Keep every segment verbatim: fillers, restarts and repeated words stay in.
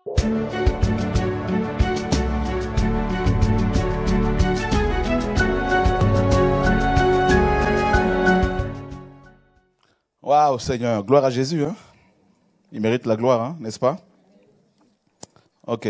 Waouh, Seigneur, gloire à Jésus. Hein? Il mérite la gloire, hein, n'est-ce pas? Ok.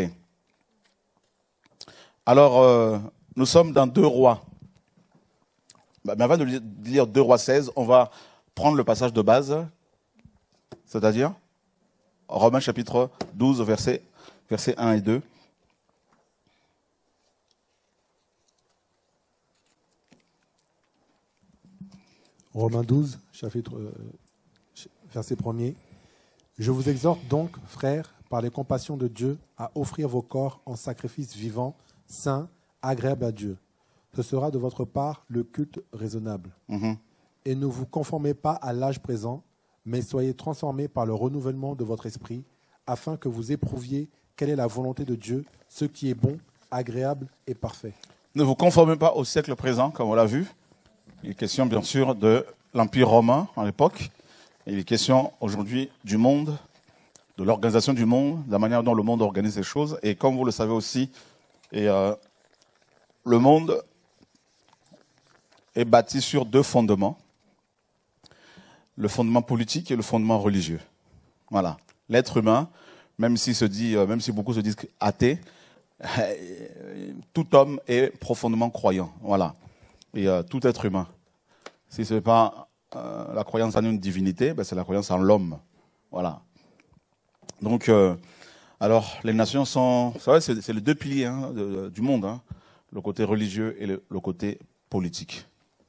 Alors, euh, nous sommes dans deux rois. Mais avant de lire deux rois seize, on va prendre le passage de base, c'est-à-dire Romains chapitre douze, versets, versets un et deux. Romains douze, chapitre, euh, verset premier. Je vous exhorte donc, frères, par les compassions de Dieu, à offrir vos corps en sacrifice vivant, saint, agréable à Dieu. Ce sera de votre part le culte raisonnable. Mm-hmm. Et ne vous conformez pas à l'âge présent, mais soyez transformés par le renouvellement de votre esprit, afin que vous éprouviez quelle est la volonté de Dieu, ce qui est bon, agréable et parfait. Ne vous conformez pas au siècle présent, comme on l'a vu. Il est question, bien sûr, de l'Empire romain à l'époque. Il est question aujourd'hui du monde, de l'organisation du monde, de la manière dont le monde organise les choses. Et comme vous le savez aussi, et, euh, le monde est bâti sur deux fondements. Le fondement politique et le fondement religieux. Voilà. L'être humain, même s'il se dit, même si beaucoup se disent athées, tout homme est profondément croyant. Voilà. Et euh, tout être humain. Si ce n'est pas euh, la croyance en une divinité, ben c'est la croyance en l'homme. Voilà. Donc, euh, alors, les nations sont, c'est vrai, c'est, c'est les deux piliers hein, de, de, du monde, hein, le côté religieux et le, le côté politique.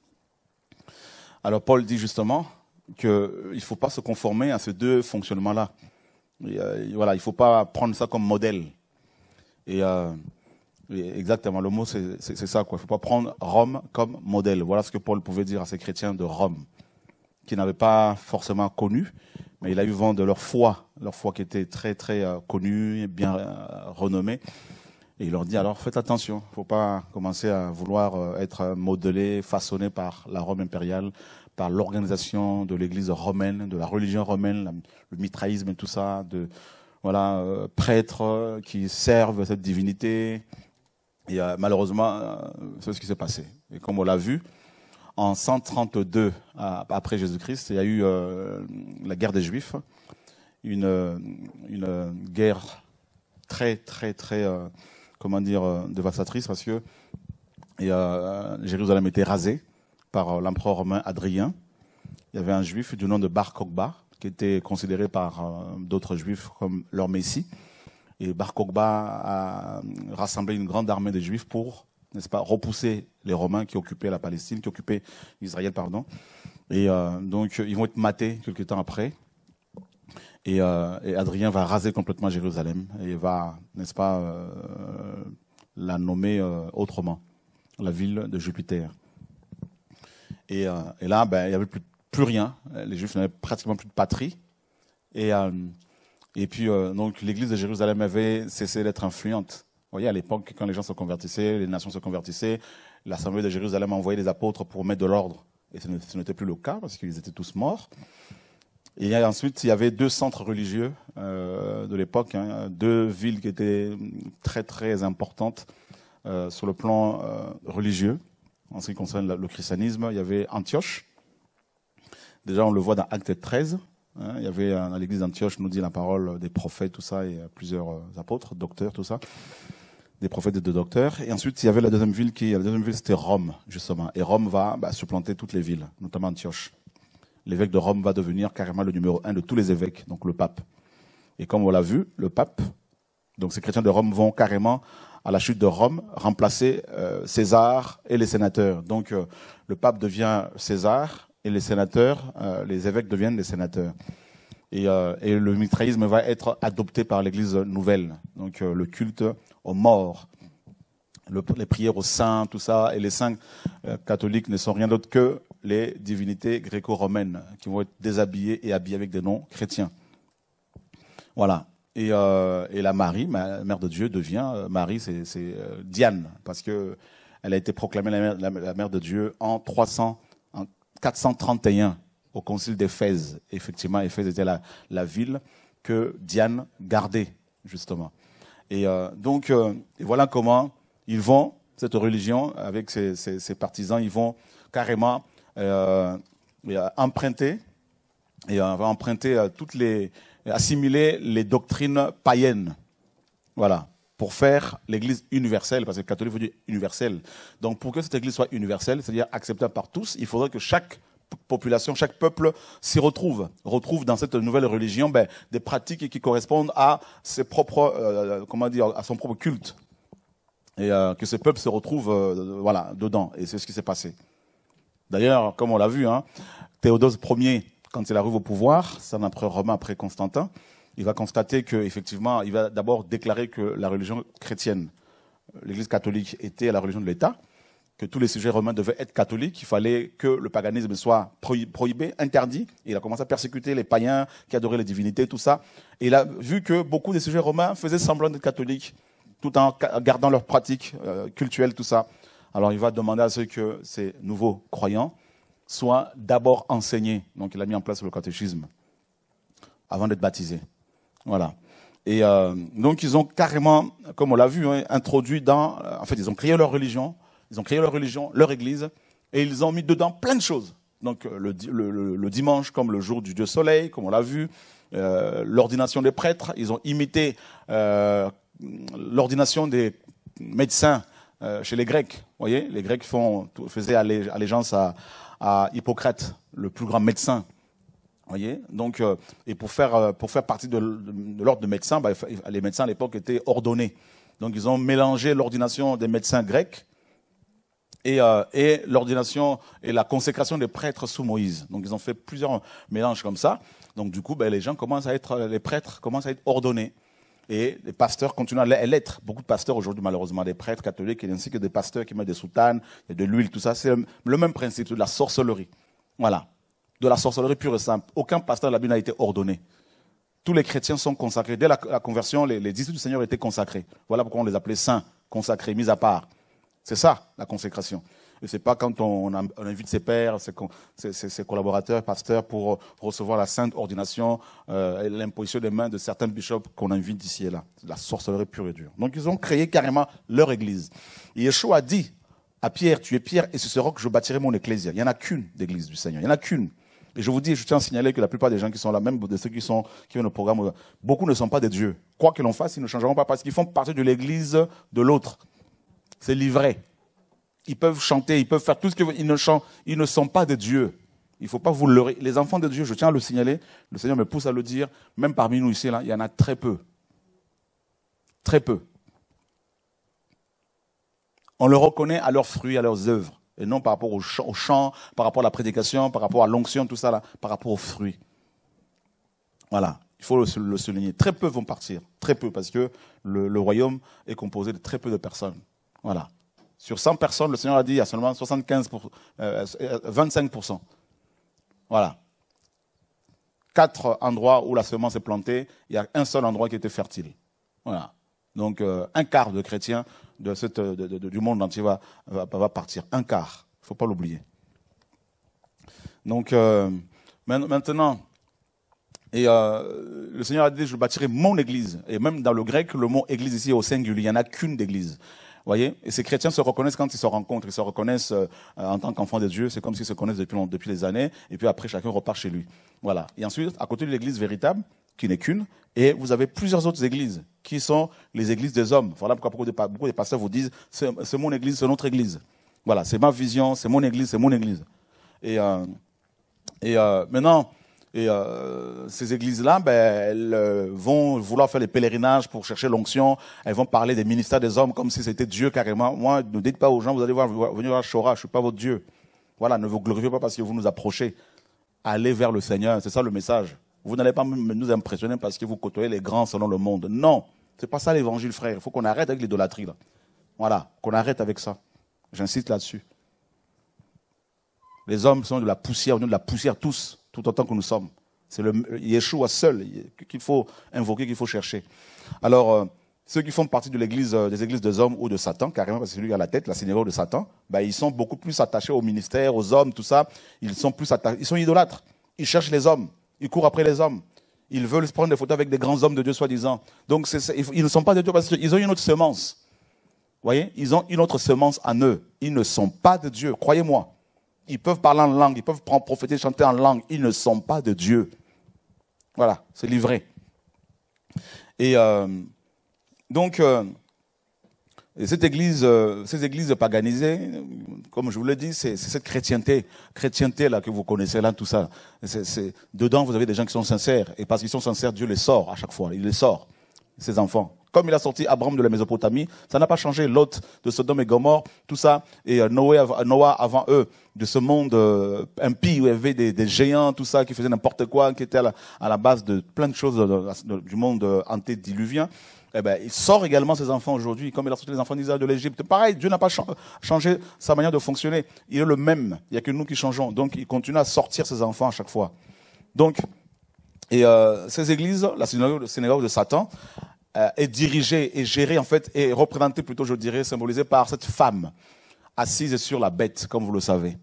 Alors, Paul dit justement qu'il ne faut pas se conformer à ces deux fonctionnements-là. Et, euh, voilà, il ne faut pas prendre ça comme modèle. Et, euh, et exactement, le mot, c'est, c'est, c'est ça, quoi. Il ne faut pas prendre Rome comme modèle. Voilà ce que Paul pouvait dire à ces chrétiens de Rome, qui n'avaient pas forcément connu, mais il a eu vent de leur foi, leur foi qui était très, très euh, connue, bien euh, renommée. Et il leur dit, alors faites attention, il ne faut pas commencer à vouloir euh, être modelé, façonné par la Rome impériale, par l'organisation de l'église romaine, de la religion romaine, la, le mitraïsme et tout ça, de voilà, euh, prêtres qui servent cette divinité. Et euh, malheureusement, euh, c'est ce qui s'est passé. Et comme on l'a vu, en cent trente-deux après Jésus-Christ, il y a eu euh, la guerre des Juifs, une, une guerre très, très, très, euh, comment dire, euh, dévastatrice, parce que et, euh, Jérusalem était rasée par l'empereur romain Adrien. Il y avait un juif du nom de Bar Kokhba, qui était considéré par euh, d'autres juifs comme leur messie. Et Bar Kokhba a rassemblé une grande armée de juifs pour, n'est-ce pas, repousser les Romains qui occupaient la Palestine, qui occupaient Israël, pardon. Et euh, donc, ils vont être matés quelques temps après. Et, euh, et Adrien va raser complètement Jérusalem et va, n'est-ce pas, euh, la nommer euh, autrement, la ville de Jupiter. Et, euh, et là, ben, il n'y avait plus, plus rien. Les Juifs n'avaient pratiquement plus de patrie. Et, euh, et puis, euh, donc, l'église de Jérusalem avait cessé d'être influente. Vous voyez, à l'époque, quand les gens se convertissaient, les nations se convertissaient, l'Assemblée de Jérusalem envoyait des apôtres pour mettre de l'ordre. Et ce n'était plus le cas parce qu'ils étaient tous morts. Et ensuite, il y avait deux centres religieux euh, de l'époque, hein, deux villes qui étaient très, très importantes euh, sur le plan euh, religieux. En ce qui concerne le christianisme, il y avait Antioche. Déjà, on le voit dans Acte treize. Hein, il y avait à l'église d'Antioche, nous dit la parole des prophètes, tout ça, et plusieurs euh, apôtres, docteurs, tout ça. Des prophètes et de docteurs. Et ensuite, il y avait la deuxième ville, qui, la deuxième ville, c'était Rome, justement. Et Rome va bah, supplanter toutes les villes, notamment Antioche. L'évêque de Rome va devenir carrément le numéro un de tous les évêques, donc le pape. Et comme on l'a vu, le pape, donc ces chrétiens de Rome vont carrément, à la chute de Rome, remplacer euh, César et les sénateurs. Donc euh, le pape devient César et les sénateurs, euh, les évêques deviennent les sénateurs. Et, euh, et le mitraïsme va être adopté par l'Église nouvelle. Donc euh, le culte aux morts, le, les prières aux saints, tout ça. Et les saints euh, catholiques ne sont rien d'autre que les divinités gréco-romaines qui vont être déshabillées et habillées avec des noms chrétiens. Voilà. Et, euh, et la Marie, ma mère de Dieu, devient euh, Marie, c'est, c'est euh, Diane, parce que elle a été proclamée la mère, la, la mère de Dieu en, trois cents, en quatre cent trente et un au concile d'Éphèse. Effectivement, Éphèse était la, la ville que Diane gardait. justement. Et euh, donc, euh, et voilà comment ils vont, cette religion, avec ses, ses, ses partisans, ils vont carrément euh, emprunter, et on va emprunter euh, toutes les, assimiler les doctrines païennes. Voilà. Pour faire l'Église universelle, parce que catholique veut dire universelle. Donc pour que cette Église soit universelle, c'est-à-dire acceptable par tous, il faudrait que chaque population, chaque peuple s'y retrouve, retrouve dans cette nouvelle religion ben, des pratiques qui correspondent à ses propres, euh, comment dire, à son propre culte, et euh, que ce peuple se retrouve, euh, voilà, dedans. Et c'est ce qui s'est passé. D'ailleurs, comme on l'a vu, hein, Théodose Ier, quand il arrive au pouvoir, c'est un empereur romain après Constantin. Il va constater qu'effectivement, il va d'abord déclarer que la religion chrétienne, l'Église catholique, était la religion de l'État, que tous les sujets romains devaient être catholiques, qu'il fallait que le paganisme soit prohibé, interdit. Et il a commencé à persécuter les païens qui adoraient les divinités, tout ça. Et il a vu que beaucoup des sujets romains faisaient semblant d'être catholiques, tout en gardant leurs pratiques euh, cultuelles, tout ça. Alors il va demander à ce que ces nouveaux croyants soient d'abord enseignés. Donc il a mis en place le catéchisme avant d'être baptisés. Voilà. Et euh, donc ils ont carrément, comme on l'a vu, hein, introduit dans, euh, en fait ils ont créé leur religion, ils ont créé leur religion, leur église, et ils ont mis dedans plein de choses. Donc le, le, le, le dimanche comme le jour du Dieu Soleil, comme on l'a vu, euh, l'ordination des prêtres, ils ont imité euh, l'ordination des médecins euh, chez les Grecs. Vous voyez, les Grecs font, faisaient allégeance à, à Hippocrate, le plus grand médecin. Voyez, donc euh, et pour faire euh, pour faire partie de, de, de l'ordre de médecins, bah, les médecins à l'époque étaient ordonnés. Donc ils ont mélangé l'ordination des médecins grecs et, euh, et l'ordination et la consécration des prêtres sous Moïse. Donc ils ont fait plusieurs mélanges comme ça. Donc du coup, bah, les gens commencent à être, les prêtres commencent à être ordonnés et les pasteurs continuent à l'être. Beaucoup de pasteurs aujourd'hui, malheureusement, des prêtres catholiques, ainsi que des pasteurs qui mettent des soutanes, et de l'huile, tout ça. C'est le même principe de la sorcellerie. Voilà. De la sorcellerie pure et simple. Aucun pasteur de la Bible n'a été ordonné. Tous les chrétiens sont consacrés. Dès la, la conversion, les, les disciples du Seigneur étaient consacrés. Voilà pourquoi on les appelait saints, consacrés, mis à part. C'est ça, la consécration. Et c'est pas quand on, on, on invite ses pairs, ses, ses, ses collaborateurs, pasteurs, pour recevoir la sainte ordination, euh, et l'imposition des mains de certains bishops qu'on invite ici et là. C'est la sorcellerie pure et dure. Donc ils ont créé carrément leur église. Et Yeshua a dit à Pierre, tu es Pierre, et sur ce roc je bâtirai mon ecclésia. Il n'y en a qu'une d'église du Seigneur. Il n'y en a qu'une. Et je vous dis, je tiens à signaler que la plupart des gens qui sont là, même de ceux qui, sont, qui viennent au programme, beaucoup ne sont pas des dieux. Quoi que l'on fasse, ils ne changeront pas parce qu'ils font partie de l'église de l'autre. C'est livré. Ils peuvent chanter, ils peuvent faire tout ce qu'ils veulent. Ils ne chantent, ils ne sont pas des dieux. Il ne faut pas vous leurrer. Les enfants de Dieu, je tiens à le signaler, le Seigneur me pousse à le dire, même parmi nous ici, là, il y en a très peu. Très peu. On le reconnaît à leurs fruits, à leurs œuvres. Et non par rapport au chant, au chant, par rapport à la prédication, par rapport à l'onction, tout ça, là, par rapport aux fruits. Voilà, il faut le, le souligner. Très peu vont partir, très peu, parce que le, le royaume est composé de très peu de personnes. Voilà. Sur cent personnes, le Seigneur a dit, il y a seulement soixante-quinze pour cent, euh, vingt-cinq pour cent. Voilà. Quatre endroits où la semence est plantée, il y a un seul endroit qui était fertile. Voilà. Donc, euh, un quart de chrétiens de cette, de, de, de, du monde entier va, va, va partir. Un quart. Il ne faut pas l'oublier. Donc, euh, maintenant, et, euh, le Seigneur a dit, je bâtirai mon église. Et même dans le grec, le mot église ici est au singulier. Il n'y en a qu'une d'église. Voyez, et ces chrétiens se reconnaissent quand ils se rencontrent, ils se reconnaissent euh, en tant qu'enfants de Dieu, c'est comme s'ils se connaissent depuis, depuis des années, et puis après chacun repart chez lui. Voilà. Et ensuite, à côté de l'église véritable, qui n'est qu'une, et vous avez plusieurs autres églises, qui sont les églises des hommes. Voilà pourquoi beaucoup de, beaucoup de pasteurs vous disent, c'est mon église, c'est notre église. Voilà, c'est ma vision, c'est mon église, c'est mon église. Et, euh, et euh, maintenant, et euh, ces églises-là, ben, elles euh, vont vouloir faire les pèlerinages pour chercher l'onction. Elles vont parler des ministères des hommes comme si c'était Dieu carrément. Moi, ne dites pas aux gens, vous allez voir, venir voir Shora, je ne suis pas votre Dieu. Voilà, ne vous glorifiez pas parce que vous nous approchez. Allez vers le Seigneur, c'est ça le message. Vous n'allez pas nous impressionner parce que vous côtoyez les grands selon le monde. Non, c'est pas ça l'évangile, frère. Il faut qu'on arrête avec l'idolâtrie, là. Voilà, qu'on arrête avec ça. J'insiste là-dessus. Les hommes sont de la poussière, de la poussière tous, tout autant que nous sommes. C'est le Yeshua seul qu'il faut invoquer, qu'il faut chercher. Alors, euh, ceux qui font partie de l'église, euh, des églises des hommes ou de Satan, carrément, parce que c'est lui qui a la tête, la seigneurie de Satan, ben, ils sont beaucoup plus attachés au ministère, aux hommes, tout ça. Ils sont plus attachés, ils sont idolâtres. Ils cherchent les hommes. Ils courent après les hommes. Ils veulent prendre des photos avec des grands hommes de Dieu, soi-disant. Donc, c'est, c'est, ils ne sont pas de Dieu parce qu'ils ont une autre semence. Vous voyez, ils ont une autre semence en eux. Ils ne sont pas de Dieu, croyez-moi. Ils peuvent parler en langue, ils peuvent prophétiser, chanter en langue. Ils ne sont pas de Dieu. Voilà, c'est livré. Et euh, donc, euh, et cette église, euh, ces églises paganisées, comme je vous l'ai dit, c'est, c'est cette chrétienté, chrétienté là que vous connaissez là, tout ça. C'est, c'est, dedans, vous avez des gens qui sont sincères. Et parce qu'ils sont sincères, Dieu les sort à chaque fois. Il les sort, ses enfants. Comme il a sorti Abraham de la Mésopotamie, ça n'a pas changé. Lot de Sodome et Gomorrhe, tout ça, et euh, Noé, Noah avant eux, de ce monde euh, impie où il y avait des, des géants, tout ça, qui faisaient n'importe quoi, qui étaient à la, à la base de plein de choses de, de, du monde euh, antédiluvien. Eh ben, il sort également ses enfants aujourd'hui, comme il a sorti les enfants d'Israël de l'Égypte. Pareil, Dieu n'a pas cha- changé sa manière de fonctionner. Il est le même. Il n'y a que nous qui changeons. Donc, il continue à sortir ses enfants à chaque fois. Donc, et euh, ces églises, la synagogue, synagogue de Satan, euh, est dirigée et gérée, en fait, et représentée plutôt, je dirais, symbolisée par cette femme assise sur la bête, comme vous le savez.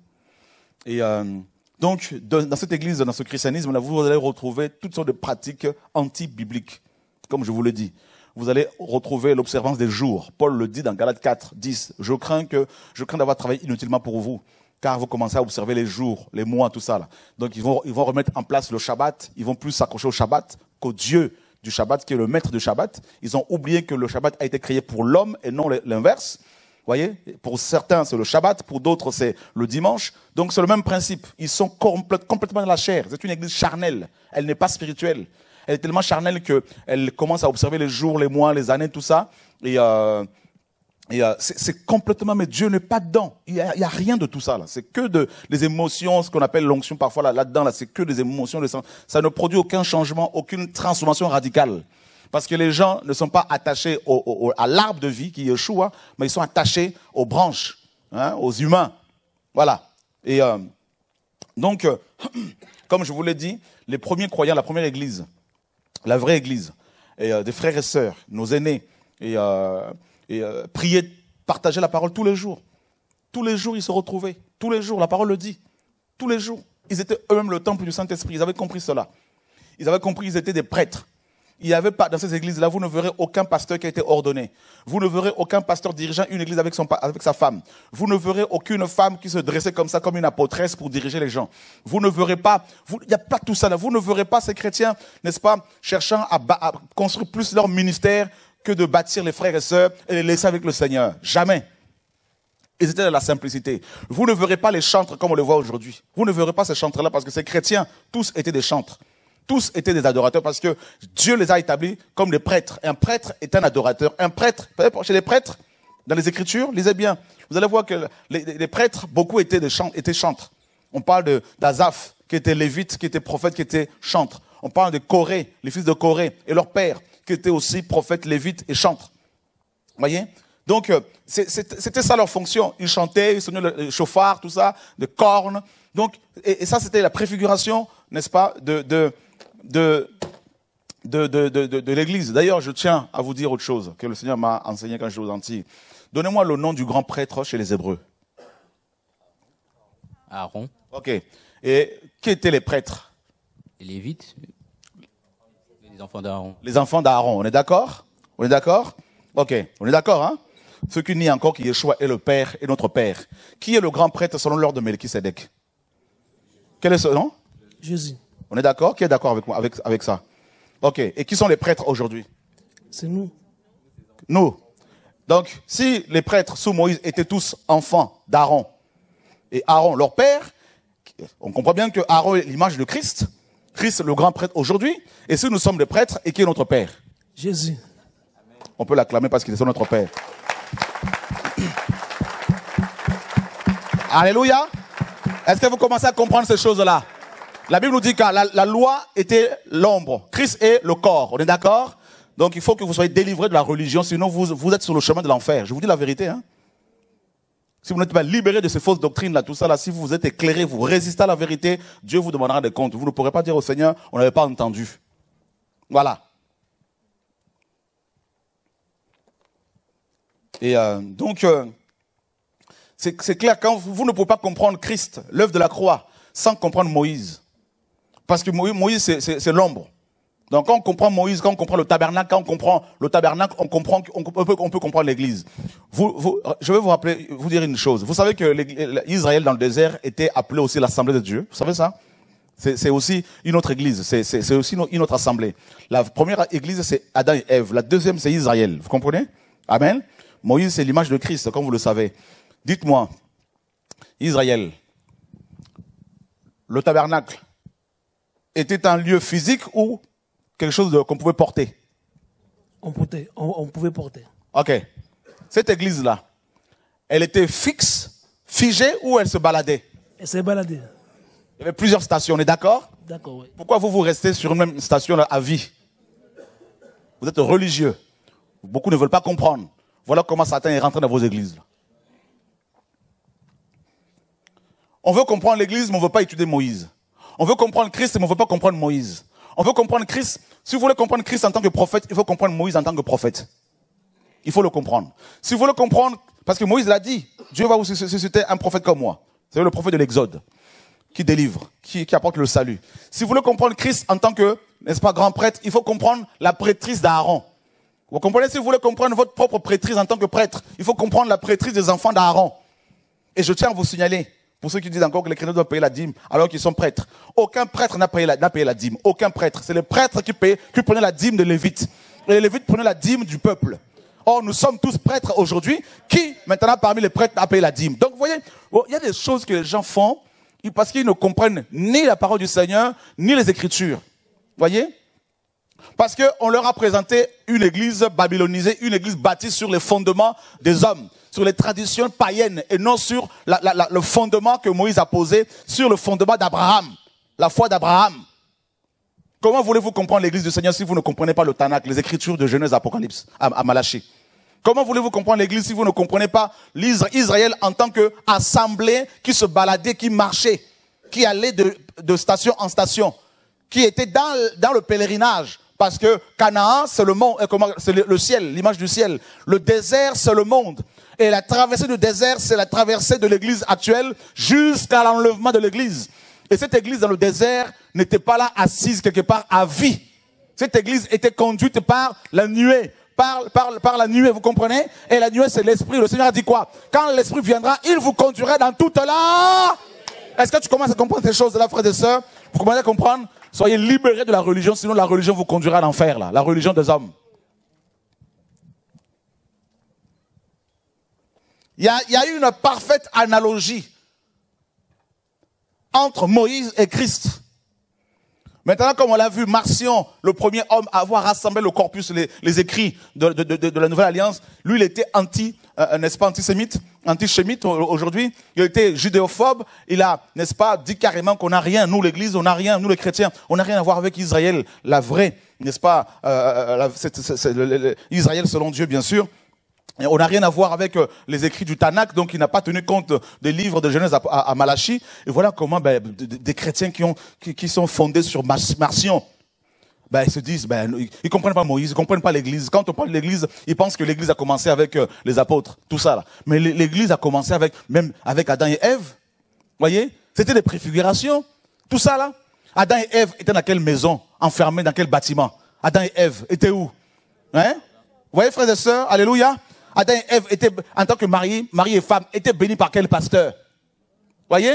Et euh, donc, de, dans cette église, dans ce christianisme, là, vous allez retrouver toutes sortes de pratiques anti-bibliques, comme je vous l'ai dit. Vous allez retrouver l'observance des jours. Paul le dit dans Galates quatre, dix. Je crains que, je crains d'avoir travaillé inutilement pour vous, car vous commencez à observer les jours, les mois, tout ça, là. Donc, ils vont, ils vont remettre en place le Shabbat. Ils vont plus s'accrocher au Shabbat qu'au Dieu du Shabbat, qui est le maître du Shabbat. Ils ont oublié que le Shabbat a été créé pour l'homme et non l'inverse. Vous voyez, pour certains, c'est le Shabbat, pour d'autres, c'est le dimanche. Donc, c'est le même principe. Ils sont complè- complètement dans la chair. C'est une église charnelle. Elle n'est pas spirituelle. Elle est tellement charnelle qu'elle commence à observer les jours, les mois, les années, tout ça. Et, euh, et euh, c'est, c'est complètement, mais Dieu n'est pas dedans. Il n'y a, a rien de tout ça, là. C'est que de, les émotions, ce qu'on appelle l'onction parfois là, là-dedans, là, c'est que des émotions. De sang. Ça ne produit aucun changement, aucune transformation radicale. Parce que les gens ne sont pas attachés au, au, à l'arbre de vie qui est Yeshua, mais ils sont attachés aux branches, hein, aux humains. Voilà. Et euh, donc, euh, comme je vous l'ai dit, les premiers croyants, la première église, la vraie église, et euh, des frères et sœurs, nos aînés, et, euh, et euh, priaient, partageaient la parole tous les jours. Tous les jours, ils se retrouvaient. Tous les jours, la parole le dit. Tous les jours. Ils étaient eux-mêmes le temple du Saint-Esprit. Ils avaient compris cela. Ils avaient compris qu'ils étaient des prêtres. Il n'y avait pas, dans ces églises-là, vous ne verrez aucun pasteur qui a été ordonné. Vous ne verrez aucun pasteur dirigeant une église avec, son, avec sa femme. Vous ne verrez aucune femme qui se dressait comme ça, comme une apôtresse pour diriger les gens. Vous ne verrez pas, il n'y a pas tout ça là. Vous ne verrez pas ces chrétiens, n'est-ce pas, cherchant à, ba- à construire plus leur ministère que de bâtir les frères et sœurs et les laisser avec le Seigneur. Jamais. Ils étaient dans la simplicité. Vous ne verrez pas les chantres comme on le voit aujourd'hui. Vous ne verrez pas ces chantres-là parce que ces chrétiens, tous étaient des chantres. Tous étaient des adorateurs parce que Dieu les a établis comme des prêtres. Un prêtre est un adorateur. Un prêtre, chez les prêtres, dans les Écritures, lisez bien. Vous allez voir que les, les prêtres, beaucoup étaient, des chant, étaient chantres. On parle de, d'Azaph, qui était lévite, qui était prophète, qui était chantre. On parle de Corée, les fils de Corée, et leur père, qui était aussi prophète, lévite et chantre. Vous voyez ? Donc, c'est, c'est, c'était ça leur fonction. Ils chantaient, ils sonnaient le chauffard, tout ça, de cornes. Donc, et, et ça, c'était la préfiguration, n'est-ce pas, de... de De, de, de, de, de, de l'Église. D'ailleurs, je tiens à vous dire autre chose que le Seigneur m'a enseigné quand j'étais aux Antilles. Donnez-moi le nom du grand prêtre chez les Hébreux. Aaron. Ok. Et qui étaient les prêtres? Les Lévites. Les enfants d'Aaron. Les enfants d'Aaron. On est d'accord? On est d'accord? Ok. On est d'accord, hein? Ceux qui nient encore que Yeshua est le Père et notre Père. Qui est le grand prêtre selon l'ordre de Melchisédek? Quel est ce nom? Jésus. On est d'accord? Qui est d'accord avec moi, avec, avec ça? Ok. Et qui sont les prêtres aujourd'hui? C'est nous. Nous. Donc, si les prêtres sous Moïse étaient tous enfants d'Aaron, et Aaron leur père, on comprend bien que Aaron est l'image de Christ, Christ est le grand prêtre aujourd'hui, et si nous sommes des prêtres, et qui est notre père? Jésus. On peut l'acclamer parce qu'il est notre père. Alléluia. Est-ce que vous commencez à comprendre ces choses-là? La Bible nous dit que la, la loi était l'ombre. Christ est le corps. On est d'accord? Donc il faut que vous soyez délivrés de la religion, sinon vous, vous êtes sur le chemin de l'enfer. Je vous dis la vérité. Hein? Si vous n'êtes pas libérés de ces fausses doctrines, là, tout ça, là, si vous êtes éclairés, vous résistez à la vérité, Dieu vous demandera des comptes. Vous ne pourrez pas dire au Seigneur, on n'avait pas entendu. Voilà. Et euh, donc, euh, c'est, c'est clair, quand vous, vous ne pouvez pas comprendre Christ, l'œuvre de la croix, sans comprendre Moïse. Parce que Moïse, c'est, c'est, c'est l'ombre. Donc quand on comprend Moïse, quand on comprend le tabernacle, quand on comprend le tabernacle, on comprend, on peut, on peut comprendre l'Église. Vous, vous, je vais vous rappeler, vous dire une chose. Vous savez que Israël dans le désert était appelé aussi l'Assemblée de Dieu. Vous savez ça? C'est aussi une autre église, c'est aussi une autre assemblée. La première église, c'est Adam et Ève. La deuxième, c'est Israël. Vous comprenez? Amen. Moïse, c'est l'image de Christ, comme vous le savez. Dites-moi, Israël, le tabernacle, était un lieu physique ou quelque chose qu'on pouvait porter? On, portait, on, on pouvait porter. Ok. Cette église-là, elle était fixe, figée ou elle se baladait? Elle s'est baladée. Il y avait plusieurs stations, on est d'accord? D'accord, oui. Pourquoi vous vous restez sur une même station là, à vie? Vous êtes religieux. Beaucoup ne veulent pas comprendre. Voilà comment Satan est rentré dans vos églises. Là. On veut comprendre l'église, mais on ne veut pas étudier Moïse. On veut comprendre Christ, mais on ne veut pas comprendre Moïse. On veut comprendre Christ. Si vous voulez comprendre Christ en tant que prophète, il faut comprendre Moïse en tant que prophète. Il faut le comprendre. Si vous voulez comprendre, parce que Moïse l'a dit, Dieu va vous susciter un prophète comme moi. C'est le prophète de l'Exode. Qui délivre, qui, qui apporte le salut. Si vous voulez comprendre Christ en tant que, n'est-ce pas, grand prêtre, il faut comprendre la prêtrise d'Aaron. Vous comprenez? Si vous voulez comprendre votre propre prêtrise en tant que prêtre, il faut comprendre la prêtrise des enfants d'Aaron. Et je tiens à vous signaler, pour ceux qui disent encore que les chrétiens doivent payer la dîme alors qu'ils sont prêtres, aucun prêtre n'a payé, payé la dîme. Aucun prêtre. C'est les prêtres qui, payaient, qui prenaient la dîme de Lévites. Et les Lévites prenaient la dîme du peuple. Or, nous sommes tous prêtres aujourd'hui. Qui, maintenant, parmi les prêtres, a payé la dîme? Donc, vous voyez, il y a des choses que les gens font parce qu'ils ne comprennent ni la parole du Seigneur, ni les Écritures. Voyez? Parce qu'on leur a présenté une église babylonisée, une église bâtie sur les fondements des hommes, sur les traditions païennes, et non sur la, la, la, le fondement que Moïse a posé, sur le fondement d'Abraham, la foi d'Abraham. Comment voulez-vous comprendre l'église du Seigneur si vous ne comprenez pas le Tanakh, les Écritures de Genèse, Apocalypse, à, à Malachie? Comment voulez-vous comprendre l'église si vous ne comprenez pas Israël en tant qu'assemblée qui se baladait, qui marchait, qui allait de, de station en station, qui était dans, dans le pèlerinage? Parce que Canaan, c'est le monde, c'est le, le ciel, l'image du ciel. Le désert, c'est le monde. Et la traversée du désert, c'est la traversée de l'église actuelle jusqu'à l'enlèvement de l'église. Et cette église dans le désert n'était pas là assise quelque part à vie. Cette église était conduite par la nuée. Par, par, par la nuée, vous comprenez? Et la nuée, c'est l'esprit. Le Seigneur a dit quoi? Quand l'esprit viendra, il vous conduira dans toute la... Est-ce que tu commences à comprendre ces choses-là, frères et sœurs? Vous commencez à comprendre? Soyez libérés de la religion, sinon la religion vous conduira à l'enfer, là. La religion des hommes. Il y a, il y a eu une parfaite analogie entre Moïse et Christ. Maintenant, comme on l'a vu, Marcion, le premier homme à avoir rassemblé le corpus, les, les écrits de, de, de, de la Nouvelle Alliance, lui, il était anti, euh, n'est-ce pas, antisémite, antisémite aujourd'hui. Il était judéophobe. Il a, n'est-ce pas, dit carrément qu'on n'a rien, nous l'Église, on n'a rien, nous les chrétiens, on n'a rien à voir avec Israël, la vraie, n'est-ce pas, euh, la, c'est, c'est, c'est, le, le, Israël selon Dieu, bien sûr. Et on n'a rien à voir avec euh, les écrits du Tanakh, donc il n'a pas tenu compte des livres de Genèse à, à, à Malachie. Et voilà comment ben, des chrétiens qui, ont, qui, qui sont fondés sur Marcion, ben, ils se disent, ben, ils ne comprennent pas Moïse, ils ne comprennent pas l'Église. Quand on parle de l'Église, ils pensent que l'Église a commencé avec euh, les apôtres, tout ça là. Mais l'Église a commencé avec, même avec Adam et Ève. Vous voyez? C'était des préfigurations, tout ça là. Adam et Ève étaient dans quelle maison? Enfermés dans quel bâtiment? Adam et Ève étaient où? Hein? Vous voyez, frères et sœurs? Alléluia. Adam et Ève étaient, en tant que mari, mari et femme, étaient bénis par quel pasteur? Voyez?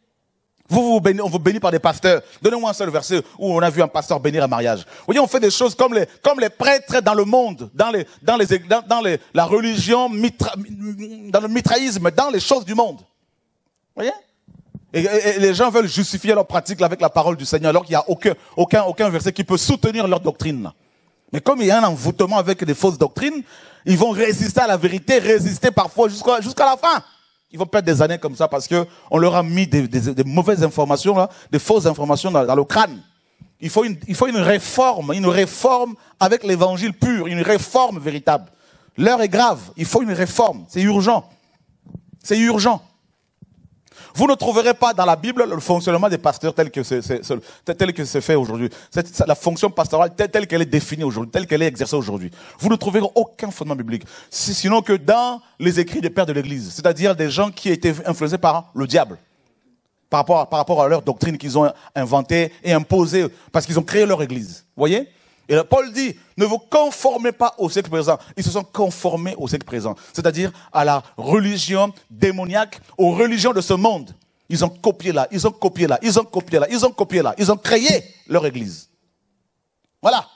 Vous, vous bénis, on vous bénit par des pasteurs. Donnez-moi un seul verset où on a vu un pasteur bénir un mariage. Vous voyez, on fait des choses comme les, comme les prêtres dans le monde, dans les, dans les, dans, dans les, la religion, mitra, dans le mitraïsme, dans les choses du monde. Vous voyez? Et, et, et les gens veulent justifier leur pratique avec la parole du Seigneur, alors qu'il n'y a aucun, aucun, aucun verset qui peut soutenir leur doctrine. Mais comme il y a un envoûtement avec des fausses doctrines, ils vont résister à la vérité, résister parfois jusqu'à jusqu'à la fin. Ils vont perdre des années comme ça parce que on leur a mis des, des, des mauvaises informations, là, des fausses informations dans, dans le crâne. Il faut, une, il faut une réforme, une réforme avec l'évangile pur, une réforme véritable. L'heure est grave, il faut une réforme, c'est urgent. C'est urgent. Vous ne trouverez pas dans la Bible le fonctionnement des pasteurs tel que c'est, c'est, c'est, tel que c'est fait aujourd'hui. C'est, la fonction pastorale telle, telle qu'elle est définie aujourd'hui, telle qu'elle est exercée aujourd'hui. Vous ne trouverez aucun fondement biblique. Sinon que dans les écrits des pères de l'Église. C'est-à-dire des gens qui étaient influencés par le diable. Par rapport à, par rapport à leur doctrine qu'ils ont inventée et imposée parce qu'ils ont créé leur Église. Vous voyez? Et Paul dit, ne vous conformez pas au siècle présent. Ils se sont conformés au siècle présent. C'est-à-dire à la religion démoniaque, aux religions de ce monde. Ils ont copié là, ils ont copié là, ils ont copié là, ils ont copié là. Ils ont créé leur église. Voilà.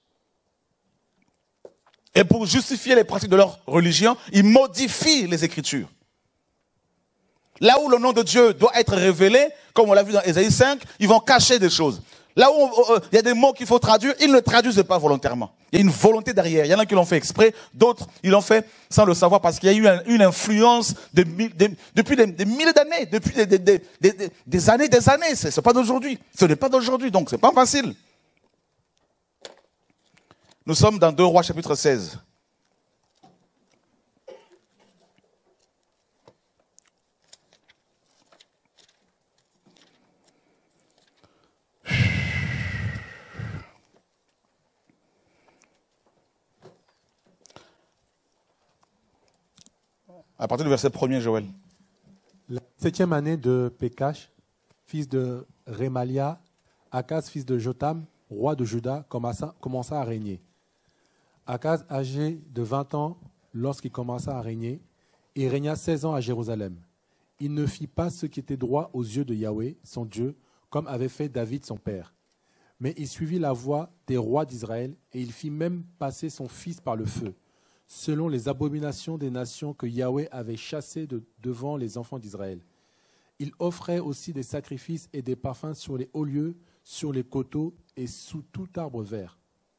Et pour justifier les pratiques de leur religion, ils modifient les Écritures. Là où le nom de Dieu doit être révélé, comme on l'a vu dans Ésaïe cinq, ils vont cacher des choses. Là où il euh, y a des mots qu'il faut traduire, ils ne traduisent pas volontairement. Il y a une volonté derrière. Il y en a qui l'ont fait exprès, d'autres, ils l'ont fait sans le savoir parce qu'il y a eu un, une influence de, de, depuis des, des milliers d'années, depuis des, des, des, des, des années, des années. Ce n'est pas d'aujourd'hui. Ce n'est pas d'aujourd'hui, donc ce n'est pas facile. Nous sommes dans deux Rois chapitre seize. À partir du verset premier, Joël. La septième année de Pékash, fils de Rémalia, Akaz, fils de Jotam, roi de Juda, commença, commença à régner. Akaz, âgé de vingt ans lorsqu'il commença à régner, et régna seize ans à Jérusalem. Il ne fit pas ce qui était droit aux yeux de Yahweh, son Dieu, comme avait fait David son père. Mais il suivit la voie des rois d'Israël, et il fit même passer son fils par le feu, selon les abominations des nations que Yahweh avait chassées de devant les enfants d'Israël. Il offrait aussi des sacrifices et des parfums sur les hauts lieux, sur les coteaux et sous tout arbre vert.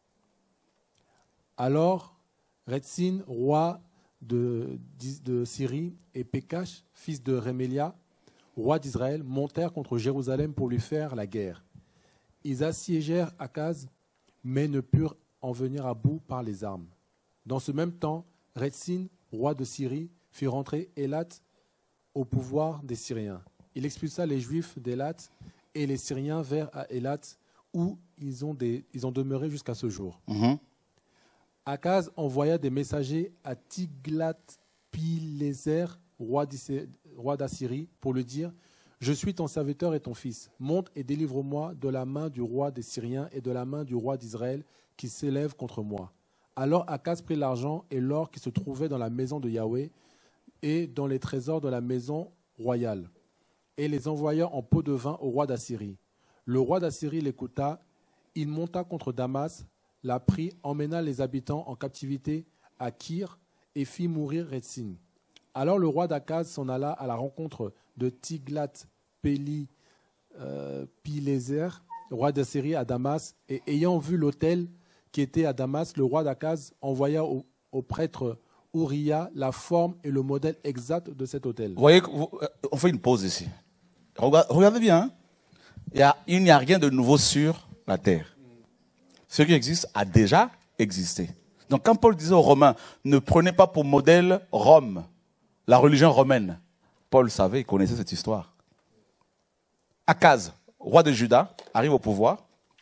Alors, Retsin, roi de, de Syrie, et Pékash, fils de Rémélia, roi d'Israël, montèrent contre Jérusalem pour lui faire la guerre. Ils assiégèrent Akaz, mais ne purent en venir à bout par les armes. Dans ce même temps, Retsin, roi de Syrie, fit rentrer Élat au pouvoir des Syriens. Il expulsa les Juifs d'Élat et les Syriens vers à Élat, où ils ont, des, ils ont demeuré jusqu'à ce jour. Mm-hmm. Akaz envoya des messagers à Tiglath-Pileser, roi d'Assyrie, pour lui dire « Je suis ton serviteur et ton fils. Monte et délivre-moi de la main du roi des Syriens et de la main du roi d'Israël qui s'élève contre moi. » Alors Akaz prit l'argent et l'or qui se trouvait dans la maison de Yahweh et dans les trésors de la maison royale, et les envoya en pot de vin au roi d'Assyrie. Le roi d'Assyrie l'écouta, il monta contre Damas, la prit, emmena les habitants en captivité à Kir et fit mourir Retsin. Alors le roi d'Akaz s'en alla à la rencontre de Tiglath-Pileser, euh, roi d'Assyrie, à Damas, et ayant vu l'autel qui était à Damas, le roi d'Akaz envoya au, au prêtre Uriah la forme et le modèle exact de cet autel. Vous voyez, on fait une pause ici. Regardez bien, hein? il, y a, il n'y a rien de nouveau sur la terre. Ce qui existe a déjà existé. Donc quand Paul disait aux Romains, ne prenez pas pour modèle Rome, la religion romaine, Paul savait, il connaissait cette histoire. Akaz, roi de Juda, arrive au pouvoir.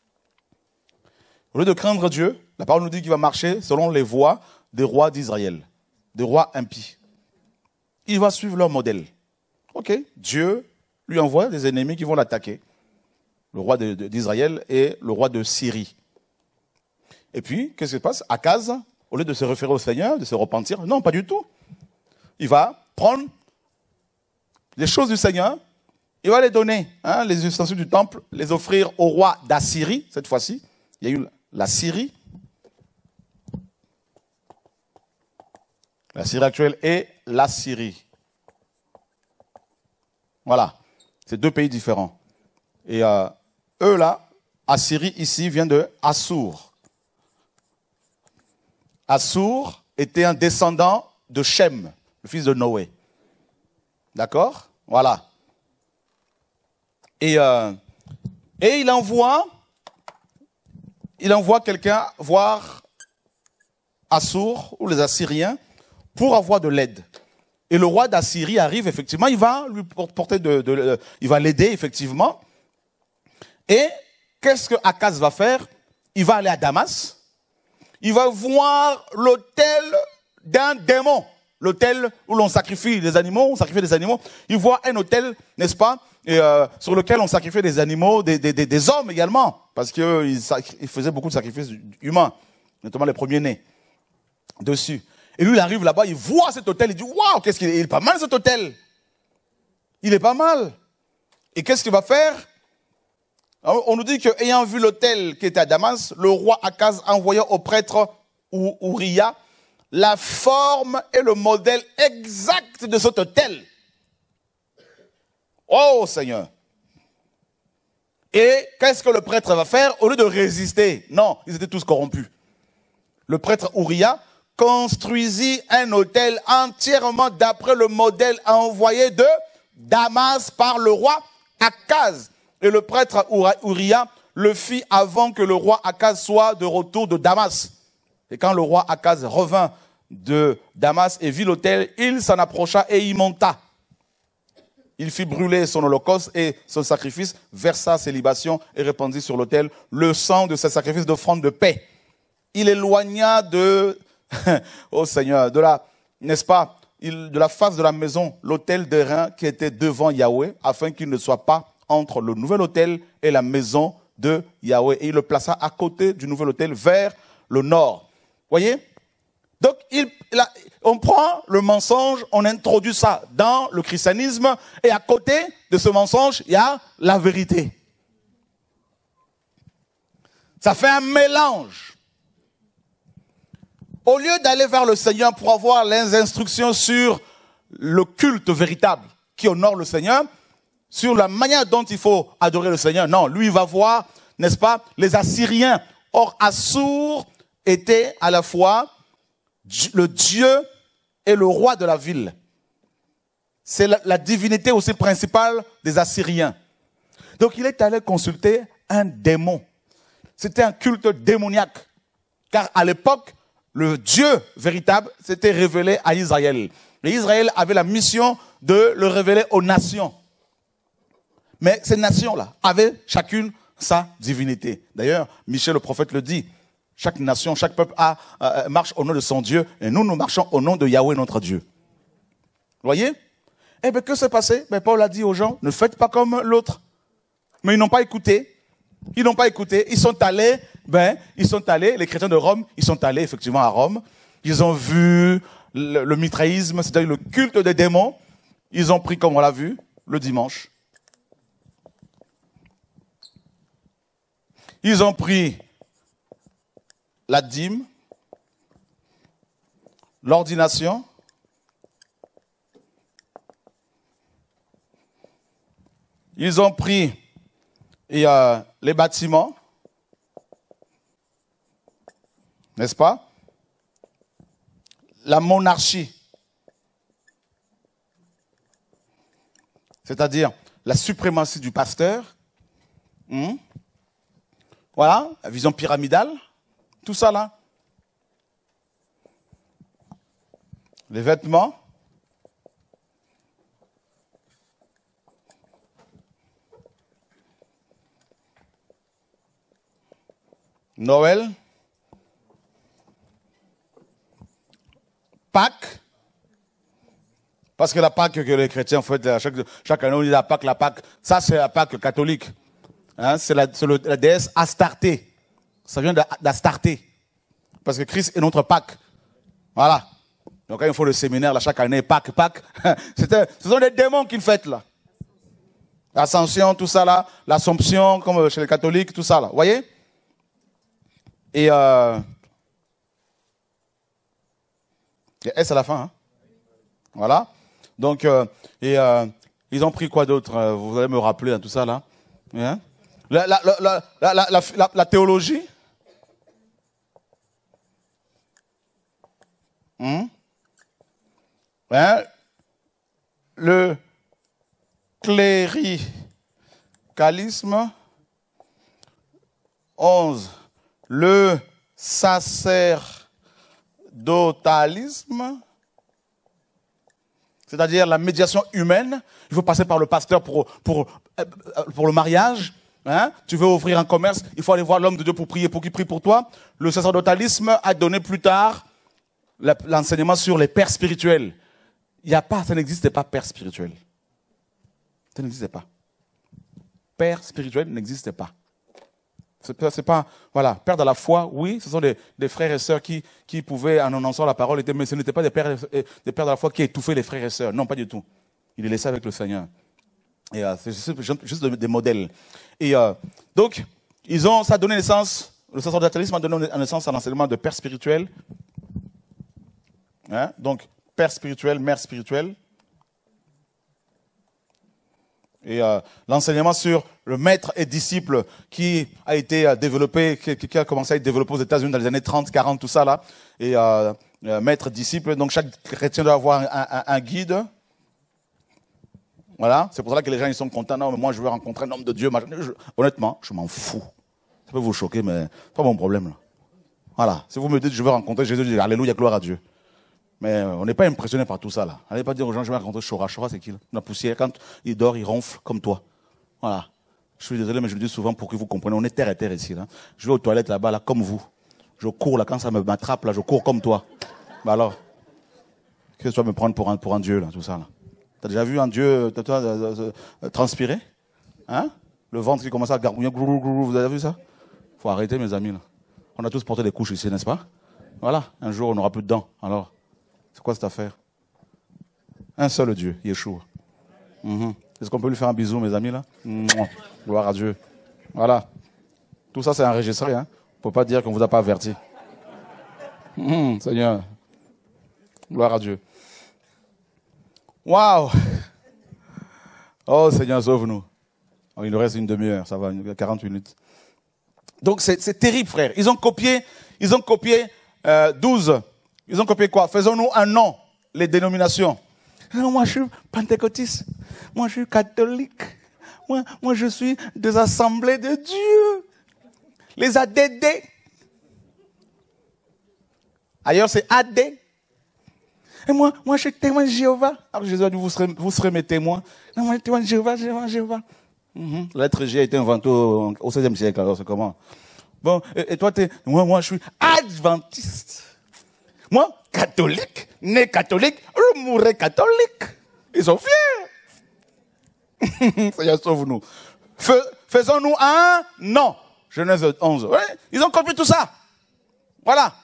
Au lieu de craindre Dieu, la parole nous dit qu'il va marcher selon les voies des rois d'Israël, des rois impies. Il va suivre leur modèle. Ok, Dieu lui envoie des ennemis qui vont l'attaquer. Le roi d'Israël et le roi de Syrie. Et puis, qu'est-ce qui se passe? Akaz, au lieu de se référer au Seigneur, de se repentir, non, pas du tout. Il va prendre les choses du Seigneur, il va les donner, hein, les ustensiles du temple, les offrir au roi d'Assyrie, cette fois-ci. Il y a eu la Syrie, la Syrie actuelle et la Syrie. Voilà, c'est deux pays différents. Et euh, eux là, Assyrie ici vient de Assur. Assur était un descendant de Shem, le fils de Noé. D'accord? Voilà. Et, euh, et il envoie... Il envoie quelqu'un voir Assur ou les Assyriens pour avoir de l'aide. Et le roi d'Assyrie arrive, effectivement, il va lui porter de, de, de il va l'aider, effectivement. Et qu'est-ce que Akaz va faire? Il va aller à Damas. Il va voir l'autel d'un démon. L'autel où l'on sacrifie des animaux, on sacrifie des animaux. Il voit un autel, n'est-ce pas, et euh, sur lequel on sacrifiait des animaux, des, des, des, des hommes également, parce qu'ils ils faisaient beaucoup de sacrifices humains, notamment les premiers-nés, dessus. Et lui, il arrive là-bas, il voit cet hôtel, il dit, waouh, qu'est-ce qu'il est, il est pas mal cet hôtel. Il est pas mal. Et qu'est-ce qu'il va faire? Alors, on nous dit qu'ayant vu l'hôtel qui était à Damas, le roi Akaz envoya au prêtre Ouria la forme et le modèle exact de cet hôtel. Oh Seigneur! Et qu'est-ce que le prêtre va faire? Au lieu de résister, non, ils étaient tous corrompus. Le prêtre Ouria construisit un hôtel entièrement d'après le modèle envoyé de Damas par le roi Akaz. Et le prêtre Ouria le fit avant que le roi Akaz soit de retour de Damas. Et quand le roi Akaz revint de Damas et vit l'autel, il s'en approcha et y monta. Il fit brûler son holocauste et son sacrifice, versa ses libations et répandit sur l'autel le sang de ses sacrifices d'offrande de paix. Il éloigna de, oh Seigneur, de la, n'est-ce pas, il, de la face de la maison l'autel d'airain qui était devant Yahweh, afin qu'il ne soit pas entre le nouvel autel et la maison de Yahweh. Et il le plaça à côté du nouvel autel vers le nord. Voyez? Donc, il, là, on prend le mensonge, on introduit ça dans le christianisme, et à côté de ce mensonge, il y a la vérité. Ça fait un mélange. Au lieu d'aller vers le Seigneur pour avoir les instructions sur le culte véritable qui honore le Seigneur, sur la manière dont il faut adorer le Seigneur, non, lui il va voir, n'est-ce pas, les Assyriens. Or, Assur était à la fois le Dieu et le roi de la ville. C'est la, la divinité aussi principale des Assyriens. Donc il est allé consulter un démon. C'était un culte démoniaque. Car à l'époque, le Dieu véritable s'était révélé à Israël. Et Israël avait la mission de le révéler aux nations. Mais ces nations-là avaient chacune sa divinité. D'ailleurs, Michel le prophète le dit. Chaque nation, chaque peuple a, euh, marche au nom de son Dieu, et nous, nous marchons au nom de Yahweh, notre Dieu. Vous voyez? Eh bien, que s'est passé? Ben, Paul a dit aux gens, ne faites pas comme l'autre. Mais ils n'ont pas écouté. Ils n'ont pas écouté. Ils sont allés, ben, ils sont allés, les chrétiens de Rome, ils sont allés effectivement à Rome. Ils ont vu le, le mitraïsme, c'est-à-dire le culte des démons. Ils ont pris, comme on l'a vu, le dimanche. Ils ont pris la dîme, l'ordination, ils ont pris et, euh, les bâtiments, n'est-ce pas? La monarchie, c'est-à-dire la suprématie du pasteur, hum, voilà, la vision pyramidale. Tout ça là. Les vêtements. Noël. Pâques. Parce que la Pâques que les chrétiens font chaque, chaque année, on dit la Pâques, la Pâques. Ça, c'est la Pâques catholique. Hein, c'est la, la déesse Astarté. Ça vient d'Astarté. Parce que Christ est notre Pâques. Voilà. Donc quand il faut le séminaire, là, chaque année, Pâques, Pâques. Ce sont des démons qu'ils fêtent là. L'ascension, tout ça là. L'Assomption, comme chez les catholiques, tout ça là. Vous voyez? Et euh... il y a S à la fin. Hein? Voilà. Donc, euh, et euh, ils ont pris quoi d'autre? Vous allez me rappeler hein, tout ça là. Hein? La, la, la, la, la, la, la, la théologie. Hum? Hein? Le cléricalisme. onze. Le sacerdotalisme. C'est-à-dire la médiation humaine. Il faut passer par le pasteur pour, pour, pour le mariage. Hein? Tu veux ouvrir un commerce, il faut aller voir l'homme de Dieu pour prier, pour qu'il prie pour toi. Le sacerdotalisme a donné plus tard l'enseignement sur les pères spirituels. Il n'y a pas, ça n'existait pas père spirituel. Ça n'existait pas. père spirituel n'existait pas. C'est pas, voilà, père de la foi, oui, ce sont des, des frères et sœurs qui, qui pouvaient, en annonçant la parole, mais ce n'étaient pas des pères, des pères de la foi qui étouffaient les frères et sœurs. Non, pas du tout. Ils les laissaient avec le Seigneur. Et euh, c'est juste, juste des modèles. Et euh, donc, ils ont, ça a donné naissance, le sacerdotalisme a donné naissance à l'enseignement de père spirituel. Hein? Donc, père spirituel, mère spirituelle. Et euh, l'enseignement sur le maître et disciple qui a été euh, développé, qui, qui a commencé à être développé aux États-Unis dans les années trente, quarante, tout ça là. Et euh, euh, maître, disciple, donc chaque chrétien doit avoir un, un, un guide. Voilà, c'est pour ça que les gens ils sont contents. Non, mais moi je veux rencontrer un homme de Dieu. Je, honnêtement, je m'en fous. Ça peut vous choquer, mais c'est pas mon problème là. Voilà, si vous me dites je veux rencontrer Jésus, je dis alléluia, gloire à Dieu. Mais on n'est pas impressionné par tout ça, là. Allez pas dire aux gens, je vais rencontrer Chora. Chora, c'est qui, là? La poussière, quand il dort, il ronfle comme toi. Voilà. Je suis désolé, mais je le dis souvent pour que vous compreniez. On est terre et terre ici, là. Je vais aux toilettes là-bas, là, comme vous. Je cours, là, quand ça me m'attrape, là, je cours comme toi. Bah alors, qu'est-ce que tu vas me prendre pour un, pour un Dieu, là, tout ça, là? T'as déjà vu un Dieu, toi, euh, euh, transpirer? Hein? Le ventre qui commence à gargouiller, vous avez vu ça? Faut arrêter, mes amis, là. On a tous porté des couches ici, n'est-ce pas? Voilà. Un jour, on n'aura plus de dents. Alors. C'est quoi cette affaire? Un seul Dieu, Yeshua. Mm-hmm. Est-ce qu'on peut lui faire un bisou, mes amis, là? Mouah. Gloire à Dieu. Voilà. Tout ça, c'est enregistré. Hein? On ne peut pas dire qu'on ne vous a pas averti. Mm-hmm. Seigneur. Gloire à Dieu. Waouh! Oh, Seigneur, sauve-nous. Oh, il nous reste une demi-heure, ça va, quarante minutes. Donc, c'est terrible, frère. Ils ont copié, ils ont copié euh, douze. Ils ont copié quoi? Faisons-nous un nom, les dénominations. Non, moi, je suis pentecôtiste. Moi, je suis catholique. Moi, moi, je suis des assemblées de Dieu. Les A D D. Ailleurs, c'est A D. Et moi, moi, je suis témoin de Jéhovah. Alors, Jésus a dit, vous serez, vous serez mes témoins. Non, moi, je suis témoin de Jéhovah, Jéhovah, Jéhovah. Mm-hmm. La lettre G a été inventée au, au seizième siècle, alors c'est comment? Bon, et, et toi, t'es, moi, moi, je suis adventiste. Moi, catholique, né catholique, je mourrai catholique. Ils sont fiers. Seigneur, sauve-nous. Faisons-nous un non. Genèse onze. Ouais, ils ont copié tout ça. Voilà.